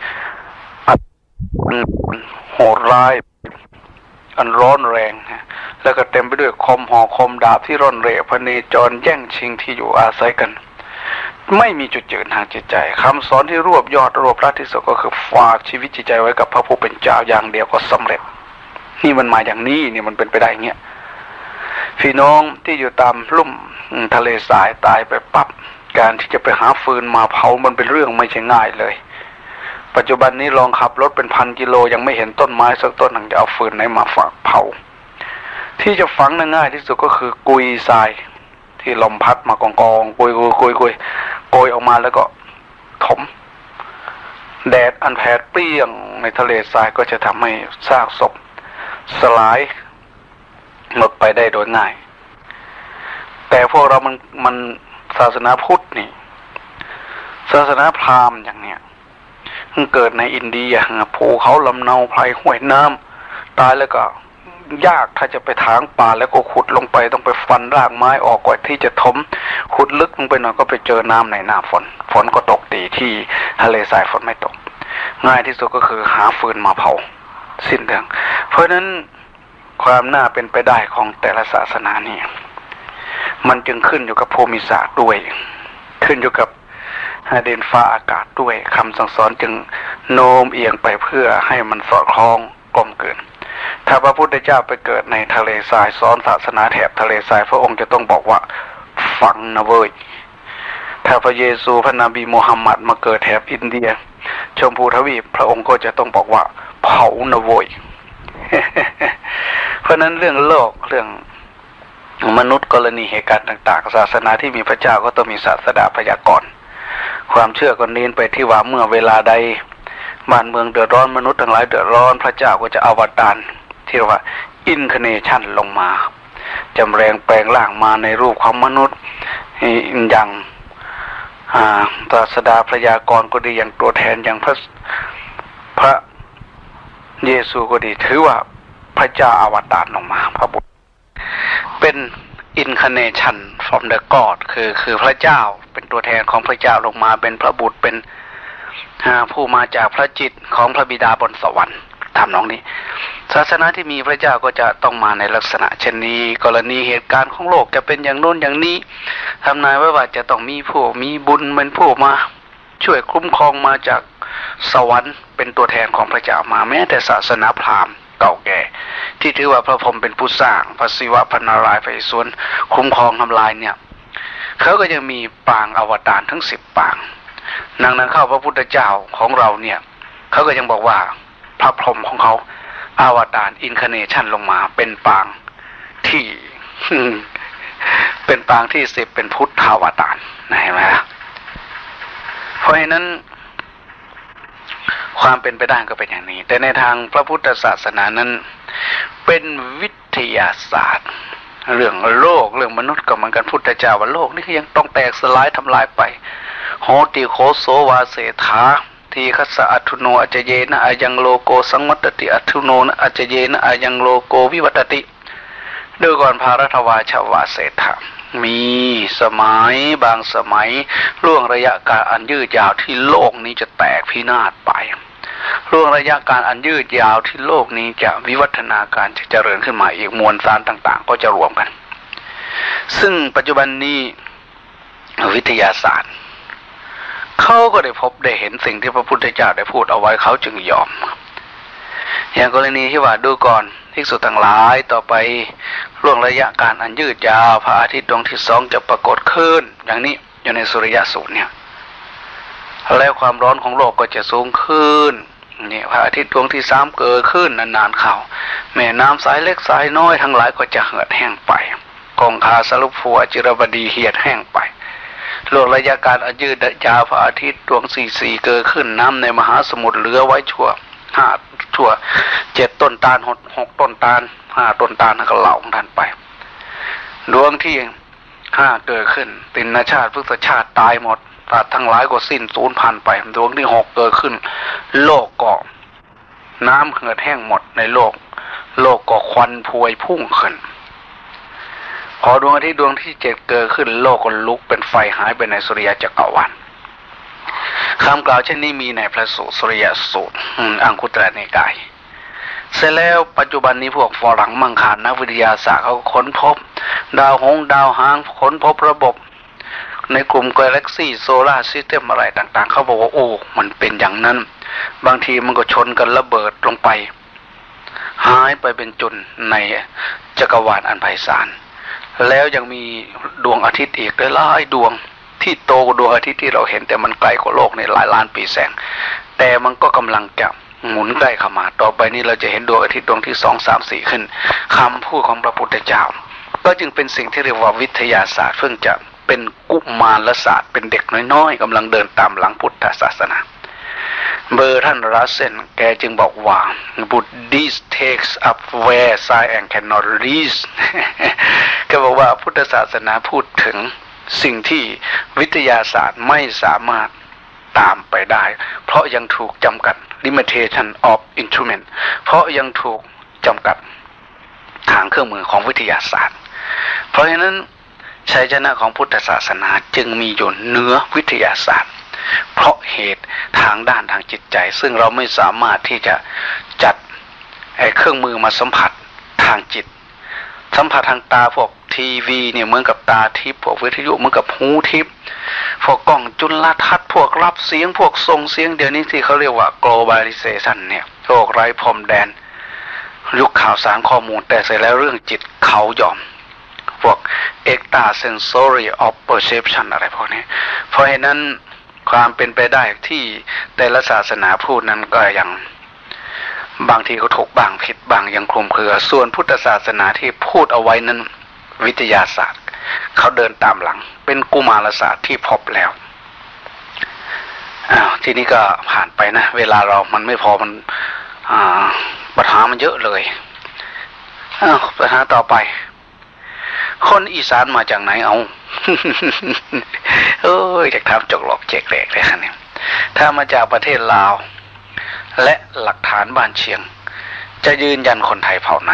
โหดร้ายอันร้อนแรงแล้วก็เต็มไปด้วยคมหอกคมดาบที่ร่อนเร่พเนจรแย่งชิงที่อยู่อาศัยกันไม่มีจุดยืนทางจิตใจคำสอนที่รวบยอดรวบรัดที่สุดก็คือฝากชีวิตจิตใจไว้กับพระผู้เป็นเจ้าอย่างเดียวก็สำเร็จนี่มันมาอย่างนี้นี่มันเป็นไปได้เงี้ยพี่น้องที่อยู่ตามลุ่มทะเลทรายตายไปปั๊บการที่จะไปหาฟืนมาเผามันเป็นเรื่องไม่ใช่ง่ายเลยปัจจุบันนี้ลองขับรถเป็นพันกิโลยังไม่เห็นต้นไม้สักต้นหนึ่งจะเอาฟืนไหนมาฝากเผาที่จะฝังง่ายที่สุดก็คือกุยทรายที่ลมพัดมากองกองกุยกุยกุยกุยโกยออกมาแล้วก็ถมแดดอันแผดเปรี้ยงในทะเลทรายก็จะทำให้ซากศพสลายหมดไปได้โดยง่ายแต่พวกเรามันมันศาสนาพุทธนี่ศาสนาพราหมณ์อย่างเนี้ยเกิดในอินเดียภูเขาลำเนาไพรห้วยน้ำตายแล้วก็ยากถ้าจะไปถางป่าแล้วก็ขุดลงไปต้องไปฟันรากไม้ออกกว่าที่จะถมขุดลึกลงไปหน่อยก็ไปเจอน้ำในหน้าฝนฝนก็ตกดีที่ทะเลทรายฝนไม่ตกง่ายที่สุดก็คือหาฟืนมาเผาสิ้นเรื่องเพราะฉะนั้นความน่าเป็นไปได้ของแต่ละศาสนานี่มันจึงขึ้นอยู่กับภูมิศาสตร์ด้วยขึ้นอยู่กับดินฟ้าอากาศด้วยคำสั่งสอนจึงโน้มเอียงไปเพื่อให้มันสอดคล้องกลมกลืนถ้าพระพุทธเจ้าไปเกิดในทะเลทรายสอนศาสนาแถบทะเลทรายพระองค์จะต้องบอกว่าฟังนะเว้ยถ้าพระเยซูพระนบีมูฮัมหมัดมาเกิดแถบอินเดียชมพูทวีปพระองค์ก็จะต้องบอกว่าเผานะเว้ย เพราะนั้นเรื่องโลกเรื่องมนุษย์กรณีเหตุการณ์ต่างๆศาสนาที่มีพระเจ้าก็ต้องมีศาสดาพยากรณ์ความเชื่อก็เน้นไปที่ว่าเมื่อเวลาใดบ้านเมืองเดือดร้อนมนุษย์ทั้งหลายเดือดร้อนพระเจ้าก็จะอวตารที่เรียกว่าอินคาเนชันลงมาจำแรงแปลงร่างมาในรูปของมนุษย์อย่างศาสดาพยากรณ์ก็ดีอย่างตัวแทนอย่างพระพระเยซูก็ดีถือว่าพระเจ้าอวตารลงมาพระบุตรเป็น incarnation from the God คือคือพระเจ้าเป็นตัวแทนของพระเจ้าลงมาเป็นพระบุตรเป็นผู้มาจากพระจิตของพระบิดาบนสวรรค์ทำนองนี้ศาสนาที่มีพระเจ้าก็จะต้องมาในลักษณะเช่นนี้กรณีเหตุการณ์ของโลกจะเป็นอย่างโน้นอย่างนี้ทำนายไว้ว่าจะต้องมีผู้มีบุญเป็นผู้มาช่วยคุ้มครองมาจากสวรรค์เป็นตัวแทนของพระเจ้ามาแม้แต่ศาสนาพราหมณ์เก่าแก่ที่ถือว่าพระพรหมเป็นผู้สร้างพระศิวะพระนารายณ์พระอิศวรคุ้มครองทำลายเนี่ยเขาก็ยังมีปางอวตารทั้งสิบปางดังนั้นเข้าพระพุทธเจ้าของเราเนี่ยเขาก็ยังบอกว่าพระพรหมของเขาอวตารอินคาเนชันลงมาเป็นปางที่ เป็นปางที่สิบเป็นพุทธาวตารนะเห็นไหมล่ะเพราะฉะนั้นความเป็นไปได้ก็เป็นอย่างนี้แต่ในทางพระพุทธศาสนานั้นเป็นวิทยาศาสตร์เรื่องโลกเรื่องมนุษย์ก็เหมือนกันพุทธเจ้าว่าโลกนี่ยังต้องแตกสลายทำลายไปโหติโคโสวาเสถาทีคัสสะอัตุโนอจเยนะอายังโลโกสังวัตติอัตุโนนะอจเยนะอายังโลโกวิวัตติดูก่อนภารัตวาชวาเสถามีสมัยบางสมัยล่วงระยะการอันยืดยาวที่โลกนี้จะแตกพินาศไปล่วงระยะการอันยืดยาวที่โลกนี้จะวิวัฒนาการจะเจริญขึ้นมาอีกมวลสารต่างๆก็จะรวมกันซึ่งปัจจุบันนี้วิทยาศาสตร์เขาก็ได้พบได้เห็นสิ่งที่พระพุทธเจ้าได้พูดเอาไว้เขาจึงยอมอย่างกรณีที่ว่าดูก่อนภิกษุทั้งหลายต่อไปล่วงระยะการอันยืดยาวพระอาทิตย์ดวงที่สองจะปรากฏขึ้นอย่างนี้อยู่ในสุริยสูตรเนี่ยแล้วความร้อนของโลกก็จะสูงขึ้นนี่พระอาทิตย์ดวงที่สามเกิดขึ้นนานๆเข้าแม่น้ำสายเล็กสายน้อยทั้งหลายก็จะเหือดแห้งไปกองคาสรุปผัวจิรบดีเหียดแห้งไปล่วงระยะการอันยืดยาวพระอาทิตย์ดวงสี่สี่เกิดขึ้นน้ำในมหาสมุทรเหลือไว้ชั่วห้าชั่วเจ็ดต้นตาลหกหกต้นตาลห้าต้นตาลก็เหล่าของท่านไปดวงที่ห้าเกิดขึ้นตินชาติพฤกษชาติตายหมดสัตว์ทั้งหลายก็สิ้นสูญพันธุ์ไปดวงที่หกเกิดขึ้นโลกก็น้ำเหือดแห้งหมดในโลกโลกก็ควันพวยพุ่งขึ้นพอดวงอาทิตย์ดวงที่เจ็ดเกิดขึ้นโลกก็ลุกเป็นไฟหายไปในสุริยจักรวาลคำกล่าวเช่นนี้มีในพระสูตรสุริยสูตรอังคุตรนิกายเสร็จแล้วปัจจุบันนี้พวกฝรั่งมังคารนักวิทยาศาสตร์เขาค้นพบดาวหงส์ดาวหางค้นพบระบบในกลุ่มกาแล็กซี่โซลาร์ซิสเต็มอะไรต่างๆเขาบอกว่าโอ้มันเป็นอย่างนั้นบางทีมันก็ชนกันระเบิดลงไปหายไปเป็นจุดในจักรวาลอันไพศาลแล้วยังมีดวงอาทิตย์อีกหลายดวงที่โตกว่าดวงอาทิตย์ที่เราเห็นแต่มันไกลกว่าโลกในหลายล้านปีแสงแต่มันก็กำลังจะหมุนใกล้เข้ามาต่อไปนี้เราจะเห็นดวงอาทิตย์ดวงที่สองสามสี่ขึ้นคำพูดของพระพุทธเจ้าก็จึงเป็นสิ่งที่เรียกว่าวิทยาศาสตร์เพิ่งจะเป็นกุมารศาสตร์เป็นเด็กน้อยๆกำลังเดินตามหลังพุทธศาสนาเบอร์ท่านรัสเซนแกจึงบอกว่า Buddhist takes up where science cannot reach ก็บอกว่าพุทธศาสนาพูดถึงสิ่งที่วิทยาศาสตร์ไม่สามารถตามไปได้เพราะยังถูกจำกัด limitation of instrument เพราะยังถูกจำกัดทางเครื่องมือของวิทยาศาสตร์เพราะฉะนั้นชัยชนะของพุทธศาสนาจึงมีอยู่เหนือวิทยาศาสตร์เพราะเหตุทางด้านทางจิตใจซึ่งเราไม่สามารถที่จะจัดไอ้เครื่องมือมาสัมผัสทางจิตสัมผัสทางตาพวกทีวีเนี่ยเหมือนกับตาทิพย์พวกวิทยุเหมือนกับหูทิพย์พวกกล้องจุลทรรศน์พวกรับเสียงพวกส่งเสียงเดี๋ยวนี้ที่เขาเรียกว่า globalization เนี่ยโลกไร้พรมแดนยุคข่าวสารข้อมูลแต่เสร็จแล้วเรื่องจิตเขายอมพวก extrasensory of perception อะไรพวกนี้เพราะฉะนั้นความเป็นไปได้ที่แต่ละศาสนาพูดนั้นก็ยังบางทีก็ถูกบางผิดบางยังคลุมเครือส่วนพุทธศาสนาที่พูดเอาไว้นั้นวิทยาศาสตร์เขาเดินตามหลังเป็นกุมารศาสตร์ที่พบแล้วอ้าวทีนี้ก็ผ่านไปนะเวลาเรามันไม่พอมันอ่าปัญหามันเยอะเลยอ้าวปัญหาต่อไปคนอีสานมาจากไหนเอา เอ้ยจากทำจกหลอกแจกแหลกเลยครับเนี่ยถ้ามาจากประเทศลาวและหลักฐานบ้านเชียงจะยืนยันคนไทยเผ่าไหน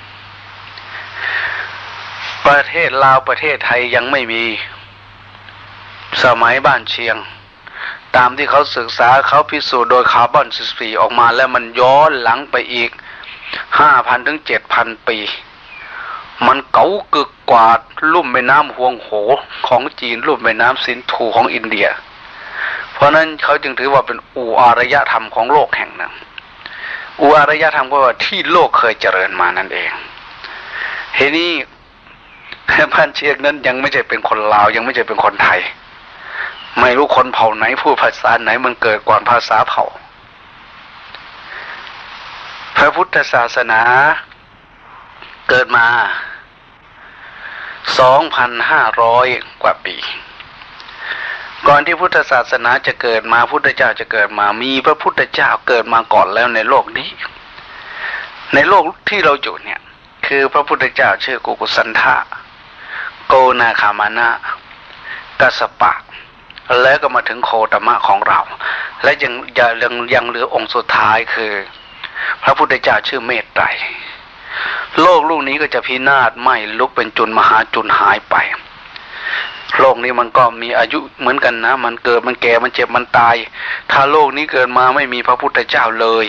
ประเทศลาวประเทศไทยยังไม่มีสมัยบ้านเชียงตามที่เขาศึกษาเขาพิสูจน์โดยคาร์บอนสิบสี่ออกมาแล้วมันย้อนหลังไปอีก ห้าพัน ถึง เจ็ดพัน ปีมันเก่ากึกกว่าลุ่มแม่น้ำฮวงโหของจีนลุ่มแม่น้ำสินธุของอินเดียเพราะนั้นเขาจึงถือว่าเป็นอู่อารยธรรมของโลกแห่งหนึ่งอู่อารยธรรมก็ว่าที่โลกเคยเจริญมานั่นเองทีนี้บ้านเชียงนั้นยังไม่ใช่เป็นคนลาวยังไม่ใช่เป็นคนไทยไม่รู้คนเผ่าไหนพูดภาษาไหนมันเกิดก่อนภาษาเผ่าพระพุทธศาสนาเกิดมา สองพันห้าร้อย กว่าปีก่อนที่พุทธศาสนาจะเกิดมาพุทธเจ้าจะเกิดมามีพระพุทธเจ้าเกิดมาก่อนแล้วในโลกนี้ในโลกที่เราอยู่เนี่ยคือพระพุทธเจ้าชื่อกุกุสันทะโกนาคามานะกัสสปะแล้วก็มาถึงโคตมะของเราและยังยังยังเหลือองค์สุดท้ายคือพระพุทธเจ้าชื่อเมตไตรโลกลูกนี้ก็จะพินาศไหม้ลุกเป็นจุลมหาจุลหายไปโลกนี้มันก็มีอายุเหมือนกันนะมันเกิดมันแก่มันเจ็บมันตายถ้าโลกนี้เกิดมาไม่มีพระพุทธเจ้าเลย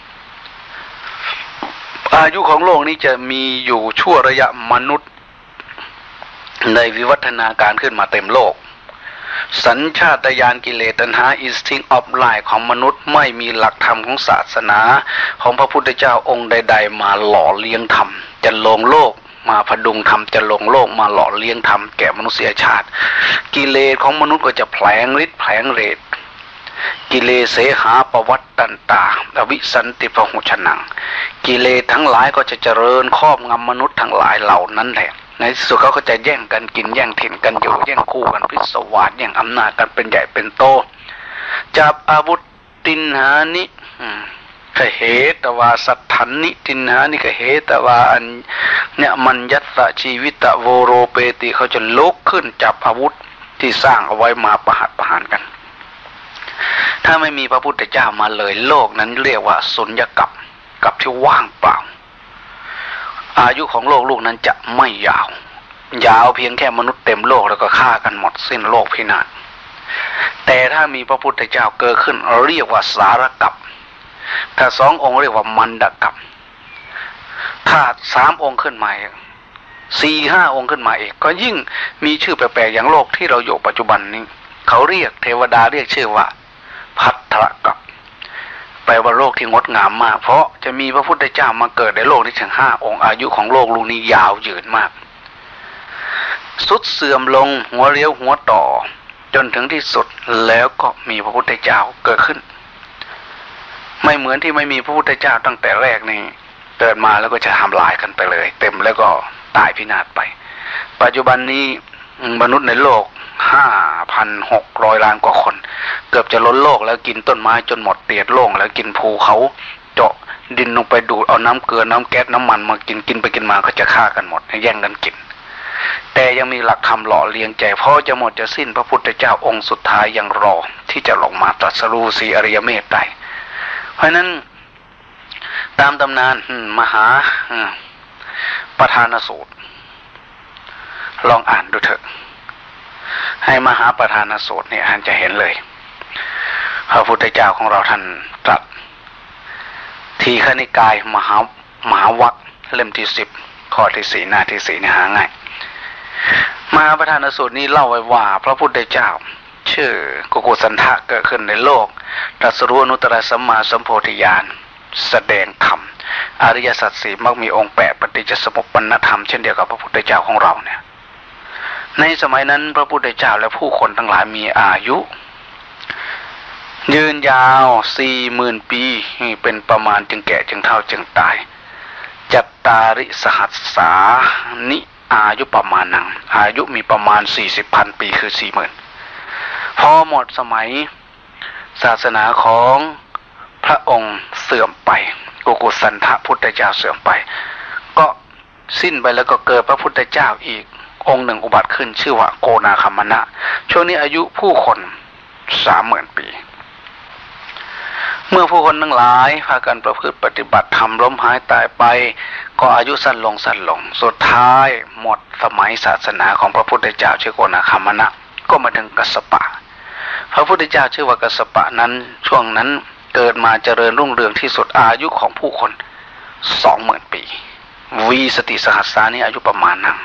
อายุของโลกนี้จะมีอยู่ชั่วระยะมนุษย์ในวิวัฒนาการขึ้นมาเต็มโลกสัญชาตญาณกิเลสตัณหา instinct of life ของมนุษย์ไม่มีหลักธรรมของศาสนาของพระพุทธเจ้าองค์ใดๆมาหล่อเลี้ยงธรรมจะลงโลกมาพดุงธรรมจะลงโลกมาหล่อเลี้ยงธรรมแก่มนุษยชาติกิเลสของมนุษย์ก็จะแผลงฤทธิ์แผลงเรศกิเลสเสหาปวัตตันตาอวิสันติพหุชนังกิเลสทั้งหลายก็จะเจริญครอบงำมนุษย์ทั้งหลายเหล่านั้นแหละในที่สุดเขาก็จะแย่งกันกินแย่งถิ่นกันอยู่แย่งคู่กันพิศวาสแย่งอำนาจกันเป็นใหญ่เป็นโตจับอาวุธตินหานิกเหตวาสัทธันนิตินหานิกเหตวาอันเนี่ยมันยัตตะชีวิตะโวโรเปติเขาจะลุกขึ้นจับอาวุธที่สร้างเอาไว้มาประหัตประหารกันถ้าไม่มีพระพุทธเจ้ามาเลยโลกนั้นเรียกว่าสุญญกับกับที่ว่างเปล่าอายุของโลกลูกนั้นจะไม่ยาวยาวเพียงแค่มนุษย์เต็มโลกแล้วก็ฆ่ากันหมดสิ้นโลกพินาศแต่ถ้ามีพระพุทธเจ้าเกิดขึ้นเรียกว่าสารกับถ้าสององค์เรียกว่ามันดกับถ้าสามองค์ขึ้นมาสี่ห้าองค์ขึ้นมาอีกก็ยิ่งมีชื่อแปลกๆอย่างโลกที่เราอยู่ปัจจุบันนี้เขาเรียกเทวดาเรียกชื่อว่าภัทรกับแปลว่าโลกที่งดงามมากเพราะจะมีพระพุทธเจ้ามาเกิดในโลกนี้ถึงห้าองค์อายุของโลกลูกนี้ยาวยืนมากสุดเสื่อมลงหัวเลี้ยวหัวต่อจนถึงที่สุดแล้วก็มีพระพุทธเจ้าเกิดขึ้นไม่เหมือนที่ไม่มีพระพุทธเจ้าตั้งแต่แรกนี่เกิดมาแล้วก็จะทำลายกันไปเลยเต็มแล้วก็ตายพินาศไปปัจจุบันนี้มนุษย์ในโลกห้าพันหกร้อยล้านกว่าคนเกือบจะล้นโลกแล้วกินต้นไม้จนหมดเตียดโล่งแล้วกินภูเขาเจาะดินลงไปดูดเอาน้ำเกลือน้ำแก๊สน้ำมันมากินกินไปกินมาก็จะฆ่ากันหมดแย่งกันกินแต่ยังมีหลักธรรมหล่อเลี้ยงใจเพราะจะหมดจะสิ้นพระพุทธเจ้าองค์สุดท้ายยังรอที่จะลงมาตรัสรู้สีอริยเมตไตรเพราะนั้นตามตำนานมหาประธานสูตรลองอ่านดูเถอะให้มหาประธานสูตรเนี่ยท่านจะเห็นเลยพระพุทธเจ้าของเราท่านตรัสทีฆนิกายมหามหาวรรคเล่มที่สิบข้อที่สี่หน้าที่สี่เนี่ยหาง่ายมหาประธานสูตรนี้เล่าไว้ว่าพระพุทธเจ้าชื่อกุกุสันทะเกิดขึ้นในโลกตรัสรู้อนุตตรสัมมาสัมโพธิญาณแสดงธรรมอริยสัจสี่มักมีองค์แปดปฏิจจสมุปปนธรรมเช่นเดียวกับพระพุทธเจ้าของเราเนี่ยในสมัยนั้นพระพุทธเจ้าและผู้คนทั้งหลายมีอายุยืนยาวสี่หมื่นปีเป็นประมาณจึงแก่จึงเฒ่าจึงตายจัตตาริสหัสสานิอายุประมาณนังอายุมีประมาณสี่สิบพันปีคือสี่หมื่นพอหมดสมัยศาสนาของพระองค์เสื่อมไปกุกุสันทะพุทธเจ้าเสื่อมไปก็สิ้นไปแล้วก็เกิดพระพุทธเจ้าอีกองค์หนึ่งอุบัติขึ้นชื่อว่าโกนาคัมมนะช่วงนี้อายุผู้คนสามหมื่นปีเมื่อผู้คนทั้งหลายพากันประพฤติปฏิบัติธรรมล้มหายตายไปก็อายุสั้นลงสั้นลงสุดท้ายหมดสมัยศาสนาของพระพุทธเจ้าชื่อโกนาคัมมนะก็มาถึงกัสสปะพระพุทธเจ้าชื่อว่ากัสสปะนั้นช่วงนั้นเกิดมาเจริญรุ่งเรืองที่สุดอายุของผู้คนสองหมื่นปีวีสติสหัสสานี่อายุประมาณนั้น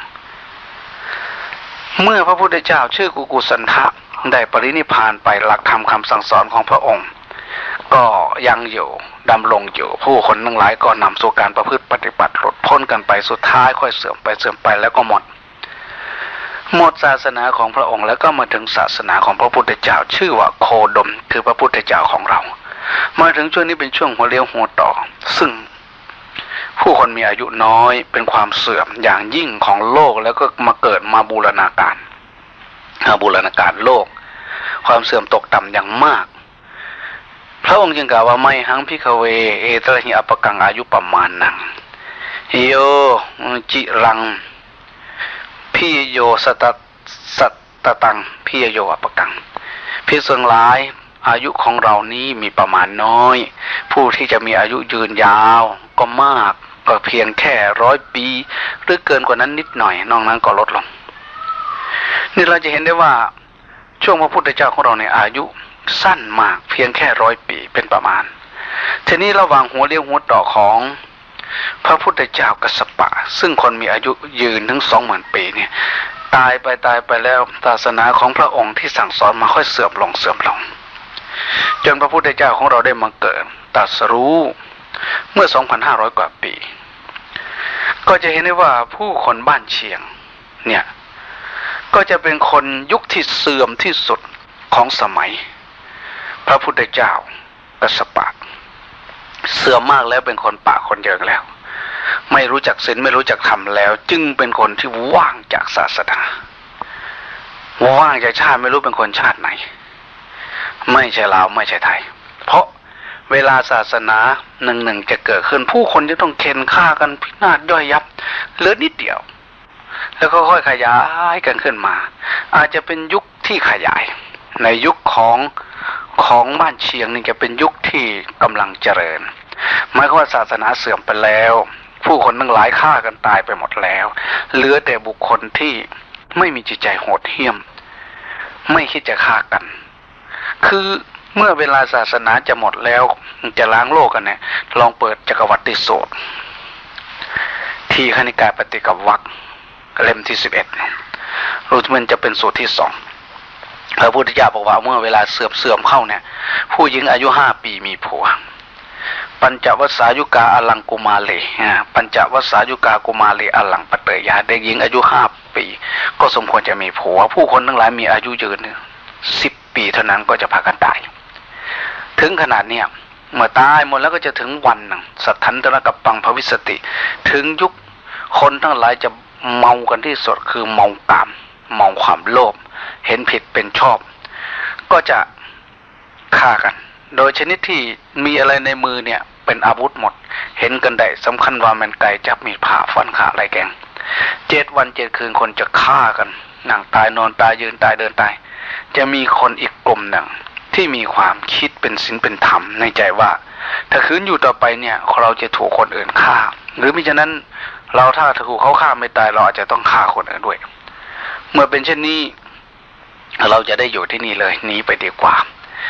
เมื่อพระพุทธเจ้าชื่อกุกุสันทะได้ปรินิพพานไปหลักธรรมคำสั่งสอนของพระองค์ก็ยังอยู่ดำรงอยู่ผู้คนทั้งหลายก็นำสู่การประพฤติปฏิบัติหลุดพ้นกันไปสุดท้ายค่อยเสื่อมไปเสื่อมไปแล้วก็หมดหมดศาสนาของพระองค์แล้วก็มาถึงศาสนาของพระพุทธเจ้าชื่อว่าโคดมคือพระพุทธเจ้าของเรามาถึงช่วงนี้เป็นช่วงหัวเลี้ยวหัวต่อซึ่งผู้คนมีอายุน้อยเป็นความเสื่อมอย่างยิ่งของโลกแล้วก็มาเกิดมาบูรณาการบูรณาการโลกความเสื่อมตกต่ำอย่างมากพระองค์จึงกล่าวว่าไม่หังพิฆเวเอตระหิอัปกังอายุประมาณนังโยจิรังพิโยสตสัตตตังพิโยอัปกังภิกษุทั้งหลายอายุของเรานี้มีประมาณน้อยผู้ที่จะมีอายุยืนยาวก็มากก็เพียงแค่ร้อยปีหรือเกินกว่านั้นนิดหน่อยนอกนั้นก็ลดลงนี่เราจะเห็นได้ว่าช่วงพระพุทธเจ้าของเราในอายุสั้นมากเพียงแค่ร้อยปีเป็นประมาณทีนี้ระหว่างหัวเลี้ยวหัวต่อของพระพุทธเจ้ากัสสปะซึ่งคนมีอายุยืนถึงสองหมื่นปีเนี่ยตายไปตายไปแล้วศาสนาของพระองค์ที่สั่งสอนมาค่อยเสื่อมลงเสื่อมลงจนพระพุทธเจ้าของเราได้มาเกิดตรัสรู้เมื่อ สองพันห้าร้อย กว่าปีก็จะเห็นได้ว่าผู้คนบ้านเชียงเนี่ยก็จะเป็นคนยุคที่เสื่อมที่สุดของสมัยพระพุทธเจ้ากัสสปะเสื่อมมากแล้วเป็นคนป่าคนเยิงแล้วไม่รู้จักศีลไม่รู้จักธรรมแล้วจึงเป็นคนที่ว่างจากศาสนาว่างจากชาติไม่รู้เป็นคนชาติไหนไม่ใช่ลาวไม่ใช่ไทยเพราะเวลาศาสนาหนึ่งหนึ่งจะเกิดขึ้นผู้คนจะต้องเข็นฆ่ากันพินาศย่อยยับเหลือนิดเดียวแล้วก็ค่อยขยายกันขึ้นมาอาจจะเป็นยุคที่ขยายในยุคของของบ้านเชียงนี่จะเป็นยุคที่กำลังเจริญหมายความว่าศาสนาเสื่อมไปแล้วผู้คนทั้งหลายฆ่ากันตายไปหมดแล้วเหลือแต่บุคคลที่ไม่มีจิตใจโหดเหี้ยมไม่คิดจะฆ่ากันคือเมื่อเวลาศาสนาจะหมดแล้วจะล้างโลกกันเนี่ยลองเปิดจักรวรรดิสูตรทีฆนิกายปฏิกับวรรคเล่มที่สิบเอ็ดรู้มันจะเป็นสูตรที่สองพระพุทธเจ้าบอกว่าเมื่อเวลาเสื่อมเสื่อมเข้าเนี่ยผู้หญิงอายุห้าปีมีผัวปัญจวัสสายุกาอลังกุมาเลปัญจวัสสายุกากุมาเลอลังปเตยาเด็กหญิงอายุห้าปีก็สมควรจะมีผัวผู้คนทั้งหลายมีอายุยืนสิบปีเท่านั้นก็จะพากันตายถึงขนาดเนี้ยเมื่อตายหมดแล้วก็จะถึงวันหนึ่งสัทธันตระกับปังภวิสติถึงยุคคนทั้งหลายจะเมากันที่สุดคือเมากามเมาความโลภเห็นผิดเป็นชอบก็จะฆ่ากันโดยชนิดที่มีอะไรในมือเนี่ยเป็นอาวุธหมดเห็นกันได้สำคัญว่ามันไกลจับมีดผ่าฟันขาไรแกงเจ็ดวันเจ็ดคืนคนจะฆ่ากันนั่งตายนอนตายยืนตายเดินตายจะมีคนอีกกลุ่มหนึ่งที่มีความคิดเป็นศีลเป็นธรรมในใจว่าถ้าคืนอยู่ต่อไปเนี่ยเราจะถูกคนอื่นฆ่าหรือมิฉะนั้นเราถ้าถูกเขาฆ่าไม่ตายเราอาจจะต้องฆ่าคนอื่นด้วยเมื่อเป็นเช่นนี้เราจะได้อยู่ที่นี่เลยหนีไปดีกว่า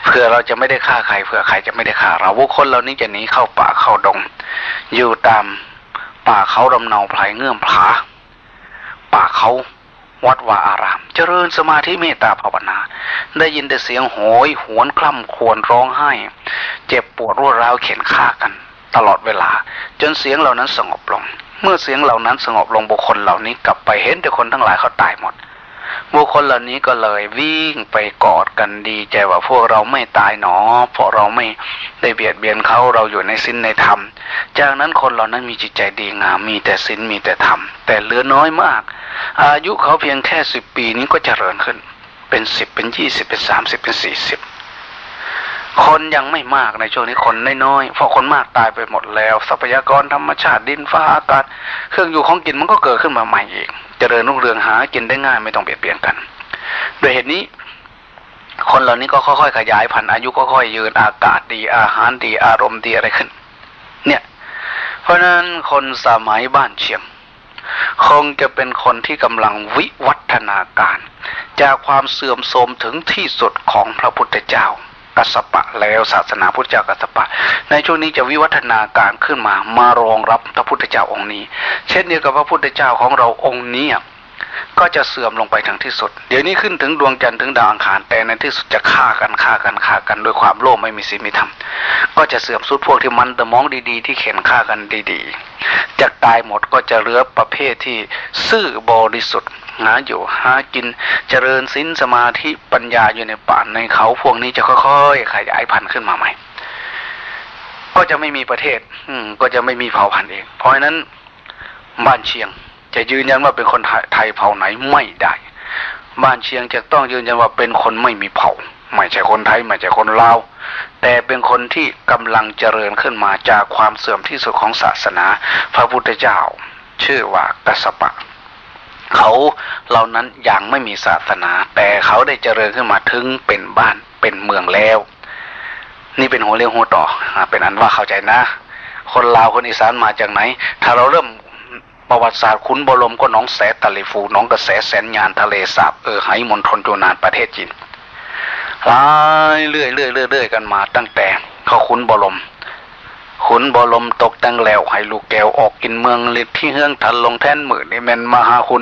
เพื่อเราจะไม่ได้ฆ่าใครเพื่อใครจะไม่ได้ฆ่าเราบุคคลเหล่านี้จะหนีเข้าป่าเข้าดงอยู่ตามป่าเขาลำเนาไพรเงื่อมผาป่าเขาวัดวาอารามเจริญสมาธิเมตตาภาวนาได้ยินแต่เสียงโหยหวนคล่ำครวญร้องไห้เจ็บปวดรวดร้าวเข็นฆ่ากันตลอดเวลาจนเสียงเหล่านั้นสงบลงเมื่อเสียงเหล่านั้นสงบลงบุคคลเหล่านี้กลับไปเห็นแต่คนทั้งหลายเขาตายหมดบุคคลเหล่านี้ก็เลยวิ่งไปกอดกันดีใจว่าพวกเราไม่ตายหนอเพราะเราไม่ได้เบียดเบียนเขาเราอยู่ในศีลในธรรมจากนั้นคนเหล่านั้นมีจิตใจดีงามมีแต่ศีลมีแต่ธรรมแต่เหลือน้อยมากอายุเขาเพียงแค่สิบปีนี้ก็เจริญขึ้นเป็นสิบเป็นยี่สิบเป็นสามสิบเป็นสี่สิบคนยังไม่มากในช่วงนี้คนน้อยๆเพราะคนมากตายไปหมดแล้วทรัพยากรธรรมชาติดินฟ้าอากาศเครื่องอยู่ของกินมันก็เกิดขึ้นมาใหม่อีกเจริญรุ่งเรืองหากินได้ง่ายไม่ต้องเบียดเบียนกันโดยเหตุนี้คนเหล่านี้ก็ค่อยๆขยายพันธุ์อายุก็ค่อยยืนอากาศดีอาหารดีอารมณ์ดีอะไรขึ้นเนี่ยเพราะนั้นคนสมัยบ้านเชียงคงจะเป็นคนที่กำลังวิวัฒนาการจากความเสื่อมโทรมถึงที่สุดของพระพุทธเจ้ากัสสปะแล้วศาสนาพุทธเจ้ากัสสปะในช่วงนี้จะวิวัฒนาการขึ้นมามารองรับพระพุทธเจ้าองค์นี้เช่นเดียวกับพระพุทธเจ้าของเราองค์นี้ก็จะเสื่อมลงไปถึงที่สุดเดี๋ยวนี้ขึ้นถึงดวงจันทร์ถึงดาวอังคารแต่ในที่สุดจะฆ่ากันฆ่ากันฆ่ากันด้วยความโลภไม่มีศีลมีธรรมก็จะเสื่อมสุดพวกที่มันแต่มองดีๆที่เข็นฆ่ากันดีๆจะตายหมดก็จะเหลือประเภทที่ซื่อบริสุทธิ์หาอยู่หากินเจริญศีลสมาธิปัญญาอยู่ในป่าในเขาพวกนี้จะค่อยๆขยายพันธุ์ขึ้นมาใหม่ก็จะไม่มีประเทศอืมก็จะไม่มีเผ่าพันธุ์เองเพราะฉะนั้นบ้านเชียงจะยืนยันว่าเป็นคนไทยเผ่าไหนไม่ได้บ้านเชียงจะต้องยืนยันว่าเป็นคนไม่มีเผ่าไม่ใช่คนไทยไม่ใช่คนลาวแต่เป็นคนที่กำลังเจริญขึ้นมาจากความเสื่อมที่สุดของศาสนาพระพุทธเจ้าชื่อว่ากัสสปะเขาเหล่านั้นยังไม่มีศาสนาแต่เขาได้เจริญขึ้นมาถึงเป็นบ้านเป็นเมืองแล้วนี่เป็นหัวเรียวหัวต่อเป็นอันว่าเข้าใจนะคนลาวคนอีสานมาจากไหนถ้าเราเริ่มประวัติศาสตร์ขุนบรมก็หนองแสตะเลฟูหนองกระแสแสนยานทะเลสาบเออไหมณฑลโจนานประเทศจีนไล่เรื่อยเรื่อยเรื่อยเรื่อยกันมาตั้งแต่เขาขุนบรมขุนบรมตกแต่งแล้วให้ลูกแก้วออกกินเมืองฤทธิ์ที่เฮืองทันลงแท่นหมื่นนี่แม่นมหาคุณ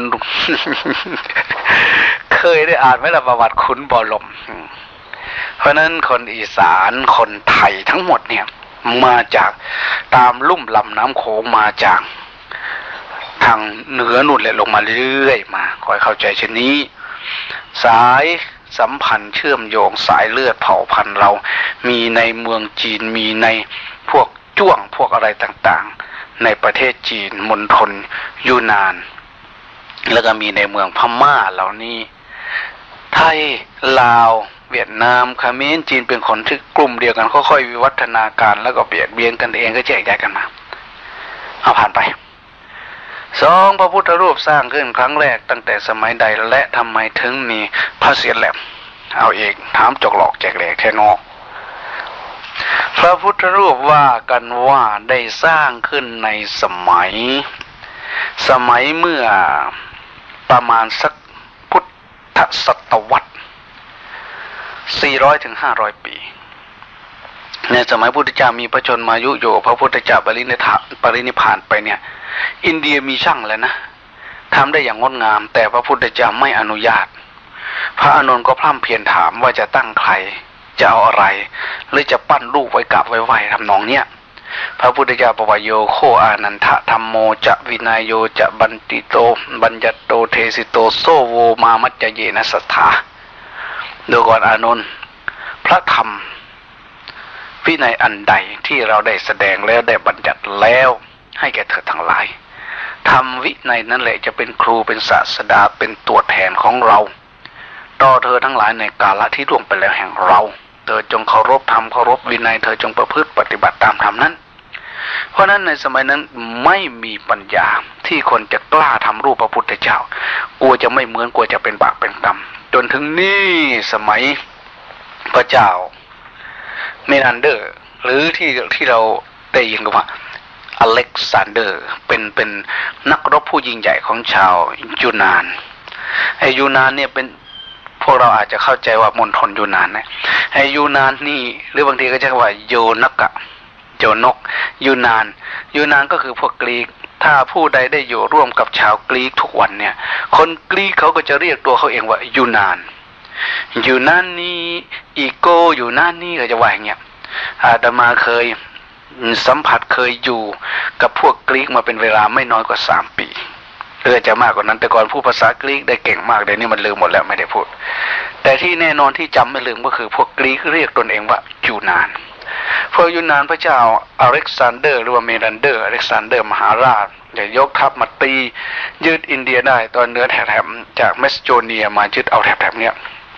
เคยได้อ่านไหมล่ะประวัติขุนบรมเพราะนั้นคนอีสานคนไทยทั้งหมดเนี่ยมาจากตามลุ่มลำน้ำโขงมาจากทางเหนือนู่นเลยลงมาเรื่อยมาคอยเข้าใจเช่นนี้สายสัมพันธ์เชื่อมโยงสายเลือดเผ่าพันธุ์เรามีในเมืองจีนมีในพวกจ้วงพวกอะไรต่างๆในประเทศจีนมณฑลยูนานแล้วก็มีในเมืองพม่าเหล่านี้ไทยลาวเวียดนามเขมรจีนเป็นคนที่กลุ่มเดียวกันค่อยๆวิวัฒนาการแล้วก็เบียดเบียนกันเองก็แยกย้ายกันมาเอาผ่านไปสองพระพุทธรูปสร้างขึ้นครั้งแรกตั้งแต่สมัยใดและทำไมถึงมีพระเศียรแหลมเอาเองถามจกหลอกแจกแหลกแค่นอกพระพุทธรูปว่ากันว่าได้สร้างขึ้นในสมัยสมัยเมื่อประมาณสักพุทธศตวรรษสี่ร้อยถึงห้าร้อยปีในสมัยพุทธเจ้ามีพระชนมายุอยู่พระพุทธเจ้าปรินิพพานปรินิพพานไปเนี่ยอินเดียมีช่างแล้วนะทำได้อย่างงดงามแต่พระพุทธเจ้าไม่อนุญาตพระอานนท์ก็พร่ำเพียรถามว่าจะตั้งใครจะเอาอะไรหรือจะปั้นรูปไว้กราบไว้ไหวทำนองเนี้ยพระพุทธเจ้าบอกว่าโยโคอานันทะธัมโมจะวินัยโยจะบันติโตบัญญัตโตเทสิโตโซโวมามัจจเยนะสัทธาดูก่อนอานนท์พระธรรมวินัยอันใดที่เราได้แสดงแล้วได้บัญญัติแล้วให้แก่เธอทั้งหลายธรรมวินัยนั่นแหละจะเป็นครูเป็นศาสดาเป็นตัวแทนของเราต่อเธอทั้งหลายในกาลที่ล่วงไปแล้วแห่งเราเธอจงเคารพธรรมเคารพวินัยเธอจงประพฤติปฏิบัติตามธรรมนั้นเพราะนั้นในสมัยนั้นไม่มีปัญญาที่คนจะกล้าทำรูปพระพุทธเจ้ากลัวจะไม่เหมือนกลัวจะเป็นบาปเป็นกรรมจนถึงนี่สมัยพระเจ้าเมนันเดอร์หรือที่ที่เราได้ยินกันว่าอเล็กซานเดอร์เป็นเป็นนักรบผู้ยิ่งใหญ่ของชาวยูนานไอ้ยูนานเนี่ยเป็นพพวกเราอาจจะเข้าใจว่ามณฑลยูนานนะไอ้ยูนานนี่หรือบางทีก็จะว่าโยนกะโยนกยูนานยูนานก็คือพวกกรีกถ้าผู้ใดได้อยู่ร่วมกับชาวกรีกทุกวันเนี่ยคนกรีกเขาก็จะเรียกตัวเขาเองว่ายูนานยูนานนี่อีโกยูนานนี่ก็จะว่าอย่างเงี้ยอาตมาเคยสัมผัสเคยอยู่กับพวกกรีกมาเป็นเวลาไม่น้อยกว่าสามปีหรือจะมากกว่านั้นแต่ก่อนพูดภาษากรีกได้เก่งมากเดี๋ยวนี้มันลืมหมดแล้วไม่ได้พูดแต่ที่แน่นอนที่จำไม่ลืมก็คือพวกกรีกเรียกตนเองว่ายูนานพวกยูนานพระเจ้าอเล็กซานเดอร์หรือว่าเมรันเดอร์อเล็กซานเดอร์มหาราชจะยกทัพมาตียึดอินเดียได้ตอนเนื้อแถบจากเมสโจเนียมายึดเอาแถบๆเนี้ย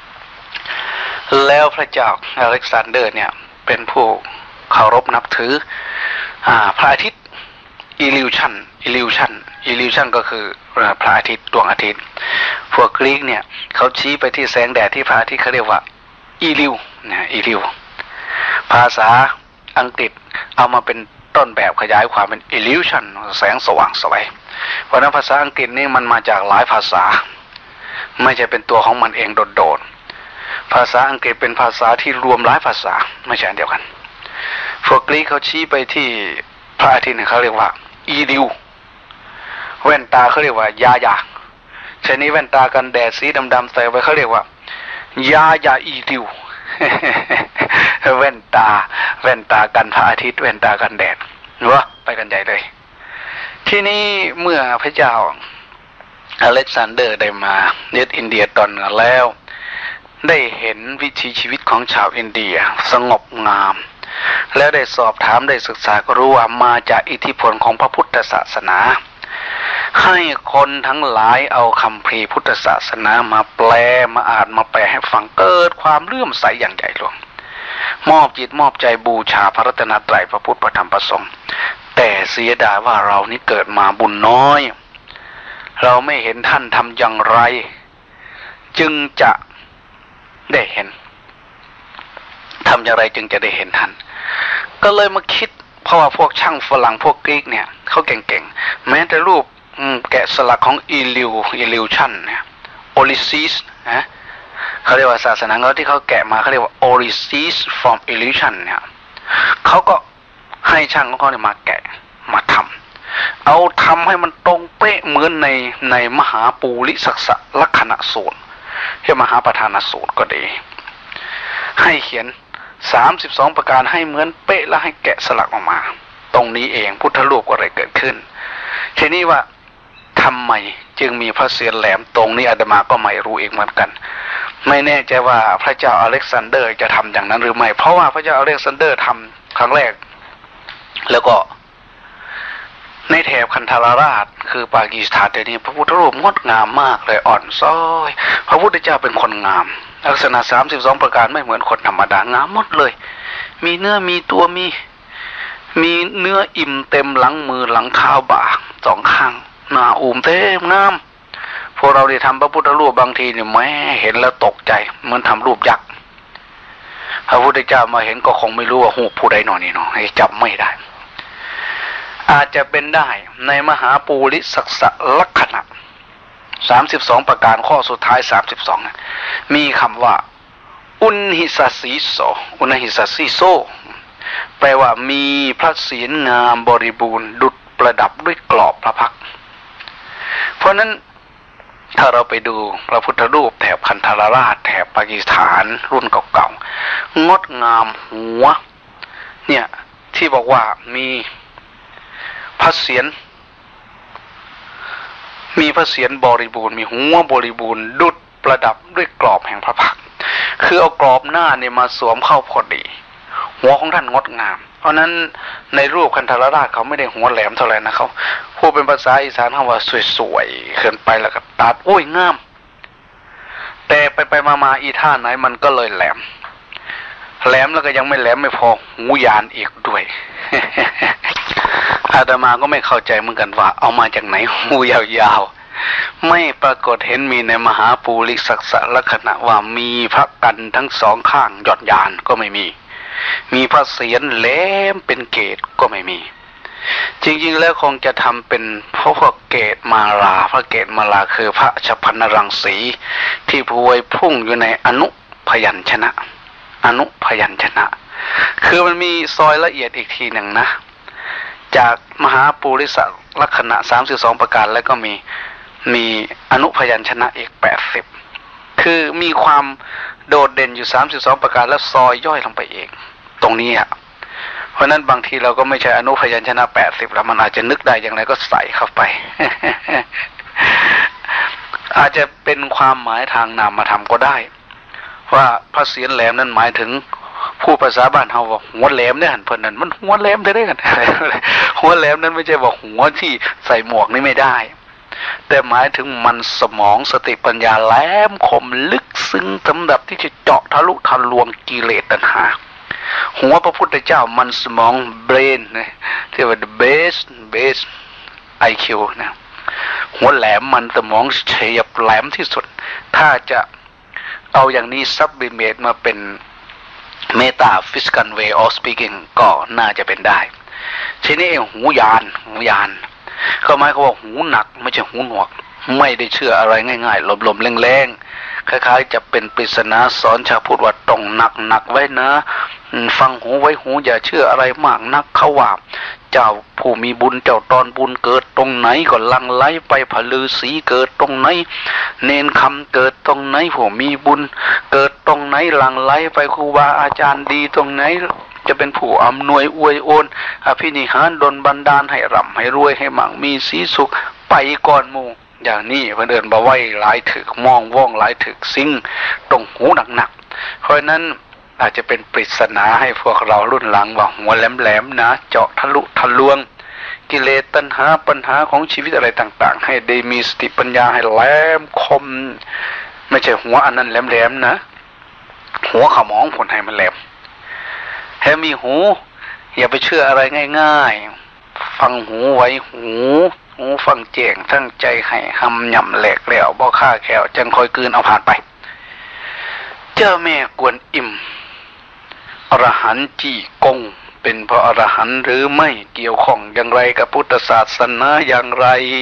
แล้วพระเจ้าอเล็กซานเดอร์เนี่ยเป็นผู้เคารพนับถืออ่าพระอาทิตย์อิลิวชันอิลิวชันอิลิวชันก็คือพระอาทิตย์ดวงอาทิตย์พวกกรีกเนี่ยเขาชี้ไปที่แสงแดดที่พระอาทิตย์เขาเรียกว่าอิลิวนะอิลิวภาษาอังกฤษเอามาเป็นต้นแบบขยายความเป็น illusion แสงสว่างไสวเพราะนั้นภาษาอังกฤษนี่มันมาจากหลายภาษาไม่ใช่เป็นตัวของมันเองโดดๆภาษาอังกฤษเป็นภาษาที่รวมหลายภาษาไม่ใช่เดียวกันพวกกรีกเขาชี้ไปที่พระอาทิตย์เขาเรียกว่าอีลิวแว่นตาเขาเรียกว่ายายาชนิดแว่นตากันแดดสีดำๆใส่ไปเขาเรียกว่ายายาอีลิวแว่นตาแว่นตากันพระอาทิตย์แว่นตากันแดดวะไปกันใหญ่เลยที่นี้เมื่อพระเจ้าอเล็กซานเดอร์ได้มายึดอินเดียตอนเหนือแล้วได้เห็นวิถีชีวิตของชาวอินเดียสงบงามแล้วได้สอบถามได้ศึกษาก็รู้ว่ามาจากอิทธิพลของพระพุทธศาสนาให้คนทั้งหลายเอาคัมภีร์พุทธศาสนามาแปลมาอ่านมาแปลให้ฟังเกิดความเลื่อมใสอย่างใหญ่หลวงมอบจิตมอบใจบูชาพระรัตนตรัยพระพุทธพระธรรมพระสงฆ์แต่เสียดายว่าเรานี่เกิดมาบุญน้อยเราไม่เห็นท่านทำอย่างไรจึงจะได้เห็นทำอย่างไรจึงจะได้เห็นท่านก็เลยมาคิดเพราะว่าพวกช่างฝรั่งพวกกรีกเนี่ยเขาเก่งๆแม้แต่รูปแกะสลักของอิลิวอิลิวชันเนี่ยโอลิซิสนะเขาเรียกว่าศาสนาเขาที่เขาแกะมาเขาเรียกว่า Odyssey from Illusion เนี่ยเขาก็ให้ช่างของเขาเนี่ยมาแกะมาทำเอาทำให้มันตรงเป๊ะเหมือนในในมหาปูริสักษะลักขณะสูตรที่มหาประธานสูตรก็ดีให้เขียนสามสิบสองประการให้เหมือนเป๊ะแล้วให้แกะสลักออกมาตรงนี้เองพุทธรูปอะไรเกิดขึ้นทีนี้ว่าทำไมจึงมีพระเศียรแหลมตรงนี้อาตมาก็ไม่รู้เองเหมือนกันไม่แน่ใจว่าพระเจ้าอเล็กซานเดอร์จะทำอย่างนั้นหรือไม่เพราะว่าพระเจ้าอเล็กซานเดอร์ทำครั้งแรกแล้วก็ในแถบคันธารราชคือปากีสถานเดี๋ยวนี้พระพุทธรูปงดงามมากเลยอ่อนซ้อยพระพุทธเจ้าเป็นคนงามลักษณะสามสิบสองประการไม่เหมือนคนธรรมดางามหมดเลยมีเนื้อมีตัวมีมีเนื้ออิ่มเต็มหลังมือหลังเท้าบ่าสองข้างหน้าอุ่มเต็มงามพวกเราได้ทำพระพุทธรูปบางทีเนี่ยแม้เห็นแล้วตกใจเหมือนทำรูปยักษ์พระพุทธเจ้ามาเห็นก็คงไม่รู้ว่าหูผู้ใดหนอนี่เนาะให้จำไม่ได้อาจจะเป็นได้ในมหาปูริสักษะลักขณะสามสิบสองประการข้อสุดท้ายสามสิบสองมีคำว่าอุณหิสสีโสอุณหิสสีโซแปลว่ามีพระเศียรงามบริบูรณ์ดุจประดับด้วยกรอบพระพักตร์เพราะนั้นถ้าเราไปดูพระพุทธรูปแถบคันธารราชแถบปากีสถานรุ่นเก่าๆงดงามหัวเนี่ยที่บอกว่ามีพระเศียรมีพระเศียรบริบูรณ์มีหัวบริบูรณ์ดุจประดับด้วยกรอบแห่งพระพักตร์คือเอากรอบหน้าเนี่ยมาสวมเข้าพอดีหัวของท่านงดงามเพราะนั้นในรูปคันธารราชเขาไม่ได้หัวแหลมเท่าไหร่นะเขาพูดเป็นภาษาอีสานเขาว่าสวยๆเขินไปแล้วก็ตัดโอ้ยงามแต่ไปไปมาๆอีท่าไหนมันก็เลยแหลมแหลมแล้วก็ยังไม่แหลมไม่พอหูยานอีกด้วย อาตมาก็ไม่เข้าใจเหมือนกันว่าเอามาจากไหนหูยาวๆไม่ปรากฏเห็นมีในมหาปูริสักษะลักขณะว่ามีพระกันทั้งสองข้างหย่อนยานก็ไม่มีมีพระเศียรแหลมเป็นเกศก็ไม่มีจริงๆแล้วคงจะทำเป็นพระพระเกศมาลาพระเกศมาลาคือพระฉัพพนรังสีที่พวยพุ่งอยู่ในอนุพยัญชนะอนุพยัญชนะคือมันมีซอยละเอียดอีกทีหนึ่งนะจากมหาปุริสลักษณะสามสิบสองประการแล้วก็มีมีอนุพยัญชนะอีกแปดสิบคือมีความโดดเด่นอยู่สามสิบสองประการแล้วซอยย่อยลงไปเองตรงนี้อ่ะเพราะนั้นบางทีเราก็ไม่ใช่อนุพยัญชนะแปดสิบแล้วมันอาจจะนึกได้อย่างไรก็ใส่เข้าไป อาจจะเป็นความหมายทางนามธรรมก็ได้ว่าพระเศียรแหลมนั้นหมายถึงผู้ภาษาบ้านเฮาว่าหัวแหลมเนี่ยหันเพิ่นนั่นมันหัวแหลมได้กัน หัวแหลมนั้นไม่ใช่ว่าหัวที่ใส่หมวกนี่ไม่ได้แต่หมายถึงมันสมองสติปัญญาแหลมคมลึกซึ้งสำหรับที่จะเจาะทะลุทะลวงกิเลสตัณหาหัวพระพุทธเจ้ามันสมองเบรนนะที่ว่า the base base ไอ คิว นะหัวแหลมมันสมองเฉียบแหลมที่สุดถ้าจะเอาอย่างนี้ซับบิเมตมาเป็นเมตาฟิสกันเวออฟสปีกิ้งก็น่าจะเป็นได้ทีนี้หูยานหูยานก็หมายความว่าหูหนักไม่ใช่หูหนวกไม่ได้เชื่ออะไรง่ายๆหลมๆแรงๆคล้ายๆจะเป็นปริศนาสอนชาวพุทธว่าต้องหนักหนักไว้นะฟังหูไว้หูอย่าเชื่ออะไรมากนักเขาว่าเจ้าผู้มีบุญเจ้าตอนบุญเกิดตรงไหนก็ลังไลไปผลือสีเกิดตรงไหนเนนคำเกิดตรงไหนผู้มีบุญเกิดตรงไหนลังไลไปครูบาอาจารย์ดีตรงไหนจะเป็นผู้อำนวยอวยโอนอภินิหารดลบันดาลให้ร่ำให้รวยให้มั่งมีสีสุขไปก่อนหมู่อย่างนี้เพิ่นเอิ้นบ่ไว้หลายถึกมองว่องหลายถึกซิ่งตรงหูหนักๆเพราะนั้นอาจจะเป็นปริศนาให้พวกเรารุ่นหลังว่าหัวแหลมๆนะเจาะทะลุทะลวงกิเลสตัณหาปัญหาของชีวิตอะไรต่างๆให้ได้มีสติปัญญาให้แหลมคมไม่ใช่หัวอันนั้นแหลมๆนะหัวขมองผลให้มันแหลมให้มีหูอย่าไปเชื่ออะไรง่ายๆฟังหูไว้หูหูฟังแจ้งทั้งใจให้หำย่ำแหลกแล้วบ่ฆ่าแขวจังคอยกลืนเอาผ่านไปเจ้าแม่กวนอิมอรหันต์จี้กงเป็นพระอรหันต์หรือไม่เกี่ยวข้องอย่างไรกับพุทธศาสนาอย่างไร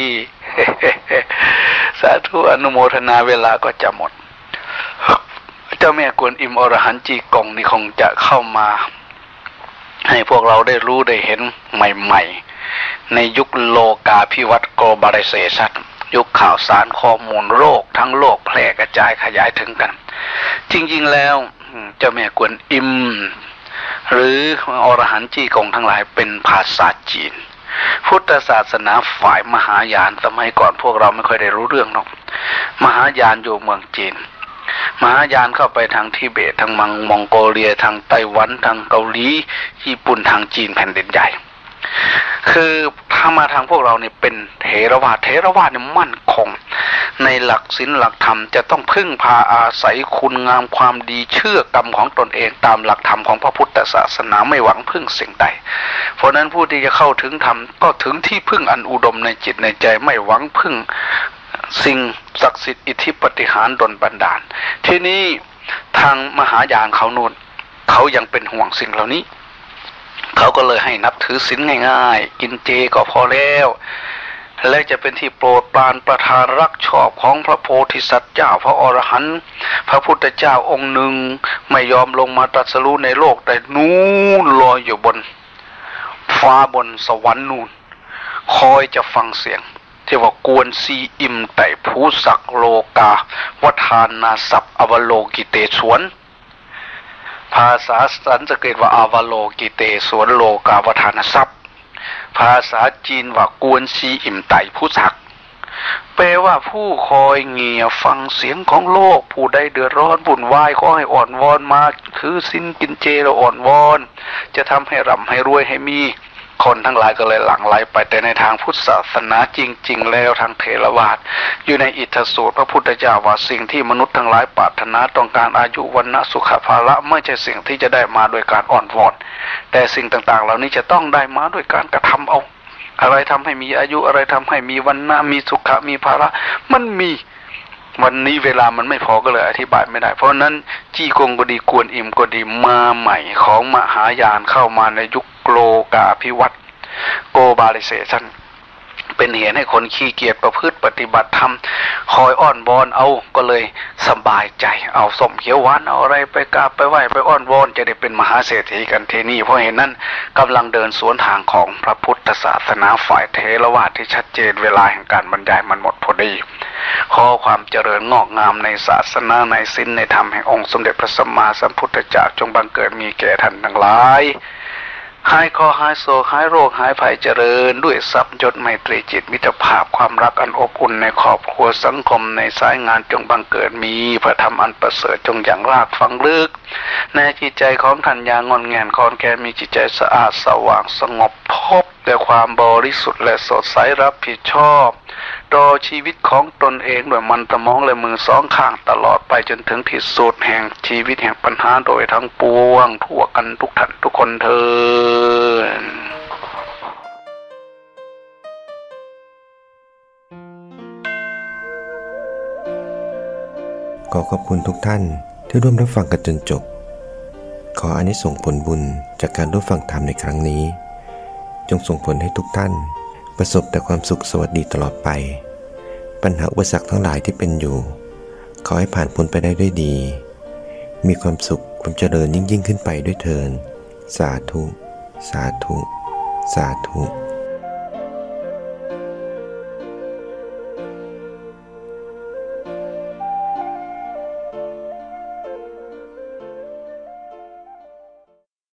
สาธุอนุโมทนาเวลาก็จะหมดเจ้าแม่กวนอิมอรหันต์จี้กงนี่คงจะเข้ามาให้พวกเราได้รู้ได้เห็นใหม่ๆในยุคโลกาภิวัตน์ globalization ยุคข่าวสารข้อมูลโลกทั้งโลกแพร่กระจายขยายถึงกันจริงๆแล้วเจ้าแม่กวนอิมหรืออรหันต์จี้กงทั้งหลายเป็นภาษาจีนพุทธศาสนาฝ่ายมหายานสมัยก่อนพวกเราไม่ค่อยได้รู้เรื่องหรอกมหายานอยู่เมืองจีนมหายานเข้าไปทางทิเบตทางมังมองโกเลียทางไต้หวันทางเกาหลีญี่ปุ่นทางจีนแผ่นดินใหญ่คือถ้ามาทางพวกเราเนี่ยเป็นเถรวาทเถรวาทเนี่ยมั่นคงในหลักศีลหลักธรรมจะต้องพึ่งพาอาศัยคุณงามความดีเชื่อกรรมของตนเองตามหลักธรรมของพระพุทธศาสนาไม่หวังพึ่งสิ่งใดเพราะนั้นผู้ที่จะเข้าถึงธรรมก็ถึงที่พึ่งอันอุดมในจิตในใจไม่หวังพึ่งสิ่งศักดิ์สิทธิ์อิทธิปฏิหารดลบันดาลที่นี้ทางมหายานเขาโน่นเขายังเป็นห่วงสิ่งเหล่านี้เขาก็เลยให้นับถือศีลง่ายๆกินเจก็พอแล้วและจะเป็นที่โปรดปรานประทานรักชอบของพระโพธิสัตว์เจ้าพระอรหันต์พระพุทธเจ้าองค์หนึ่งไม่ยอมลงมาตรัสรู้ในโลกแต่นู้นลอยอยู่บนฟ้าบนสวรรค์นู่นคอยจะฟังเสียงที่ว่ากวนซีอิมไต่ภูสักโลกาวัฏานาสัพอวโลกิเตสวนภาษาสันสกฤตว่าอวโลกิเตสวนโลกาวัฏานาสัพภาษาจีนว่ากวนซีอิมไต่ภูสักแปลว่าผู้คอยเงี่ยฟังเสียงของโลกผู้ใดเดือดร้อนวุ่นวายขอให้อ่อนวอนมาคือสิ้นกินเจแล้วอ่อนวอนจะทำให้ร่ำให้รวยให้มีคนทั้งหลายก็เลยหลั่งไหลไปแต่ในทางพุทธศาสนาจริงๆแล้วทางเถรวาทอยู่ในอิทธิสูตรพระพุทธเจ้าว่าสิ่งที่มนุษย์ทั้งหลายปรารถนาต้องการอายุวรรณะสุขภาละไม่ใช่สิ่งที่จะได้มาโดยการอ่อนวอนแต่สิ่งต่างๆเหล่านี้จะต้องได้มาด้วยการกระทำเอาอะไรทำให้มีอายุอะไรทำให้มีวรรณะมีสุขะมีภาระมันมีวันนี้เวลามันไม่พอก็เลยอธิบายไม่ได้เพราะนั้นจี้กงก็ดีกวนอิมก็ดีมาใหม่ของมหายานเข้ามาในยุคโลกาภิวัตน์ globalization เป็นเหตุให้คนขี้เกียจประพฤติปฏิบัติธรรมคอยอ้อนวอนเอาก็เลยสบายใจเอาส้มเขียวหวานเอาอะไรไปกราบไปไหว้ไปอ้อนวอนจะได้เป็นมหาเศรษฐีกันทีนี้เพราะเห็นนั้นกำลังเดินสวนทางของพระพุทธศาสนาฝ่ายเทรวาทที่ชัดเจนเวลาแห่งการบรรยายมันหมดพอดีขอความเจริญงอกงามในศาสนาในศีลในธรรมแห่งองค์สมเด็จพระสัมมาสัมพุทธเจ้าจงบังเกิดมีแก่ท่านทั้งหลายหายคอหายโศกหายโรคหายภัยเจริญด้วยทรัพย์ยศไมตรีจิตมิตรภาพความรักอันอบอุ่นในครอบครัวสังคมในสายงานจงบังเกิดมีพระธรรมอันประเสริฐจงอย่างรากฝังลึกในจิตใจของท่านอย่างงอนแงนคอนแก่มีจิตใจสะอาดสว่างสงบพบแต่ความบริสุทธิ์และสดใสรับผิดชอบต่อชีวิตของตนเองด้วยมันสมองและมือสองข้างตลอดไปจนถึงที่สุดแห่งชีวิตแห่งปัญหาโดยทั้งปวงทั่วกันทุกท่านทุกคนเถิดขอขอบคุณทุกท่านที่ร่วมรับฟังกันจนจบขออานิสงส์ผลบุญจากการร่วมฟังธรรมในครั้งนี้จงส่งผลให้ทุกท่านประสบแต่ความสุขสวัสดีตลอดไปปัญหาอุปสรรคทั้งหลายที่เป็นอยู่ขอให้ผ่านพ้นไปได้ด้วยดีมีความสุขความเจริญยิ่งยิ่งขึ้นไปด้วยเถิดสาธุสาธุสาธุ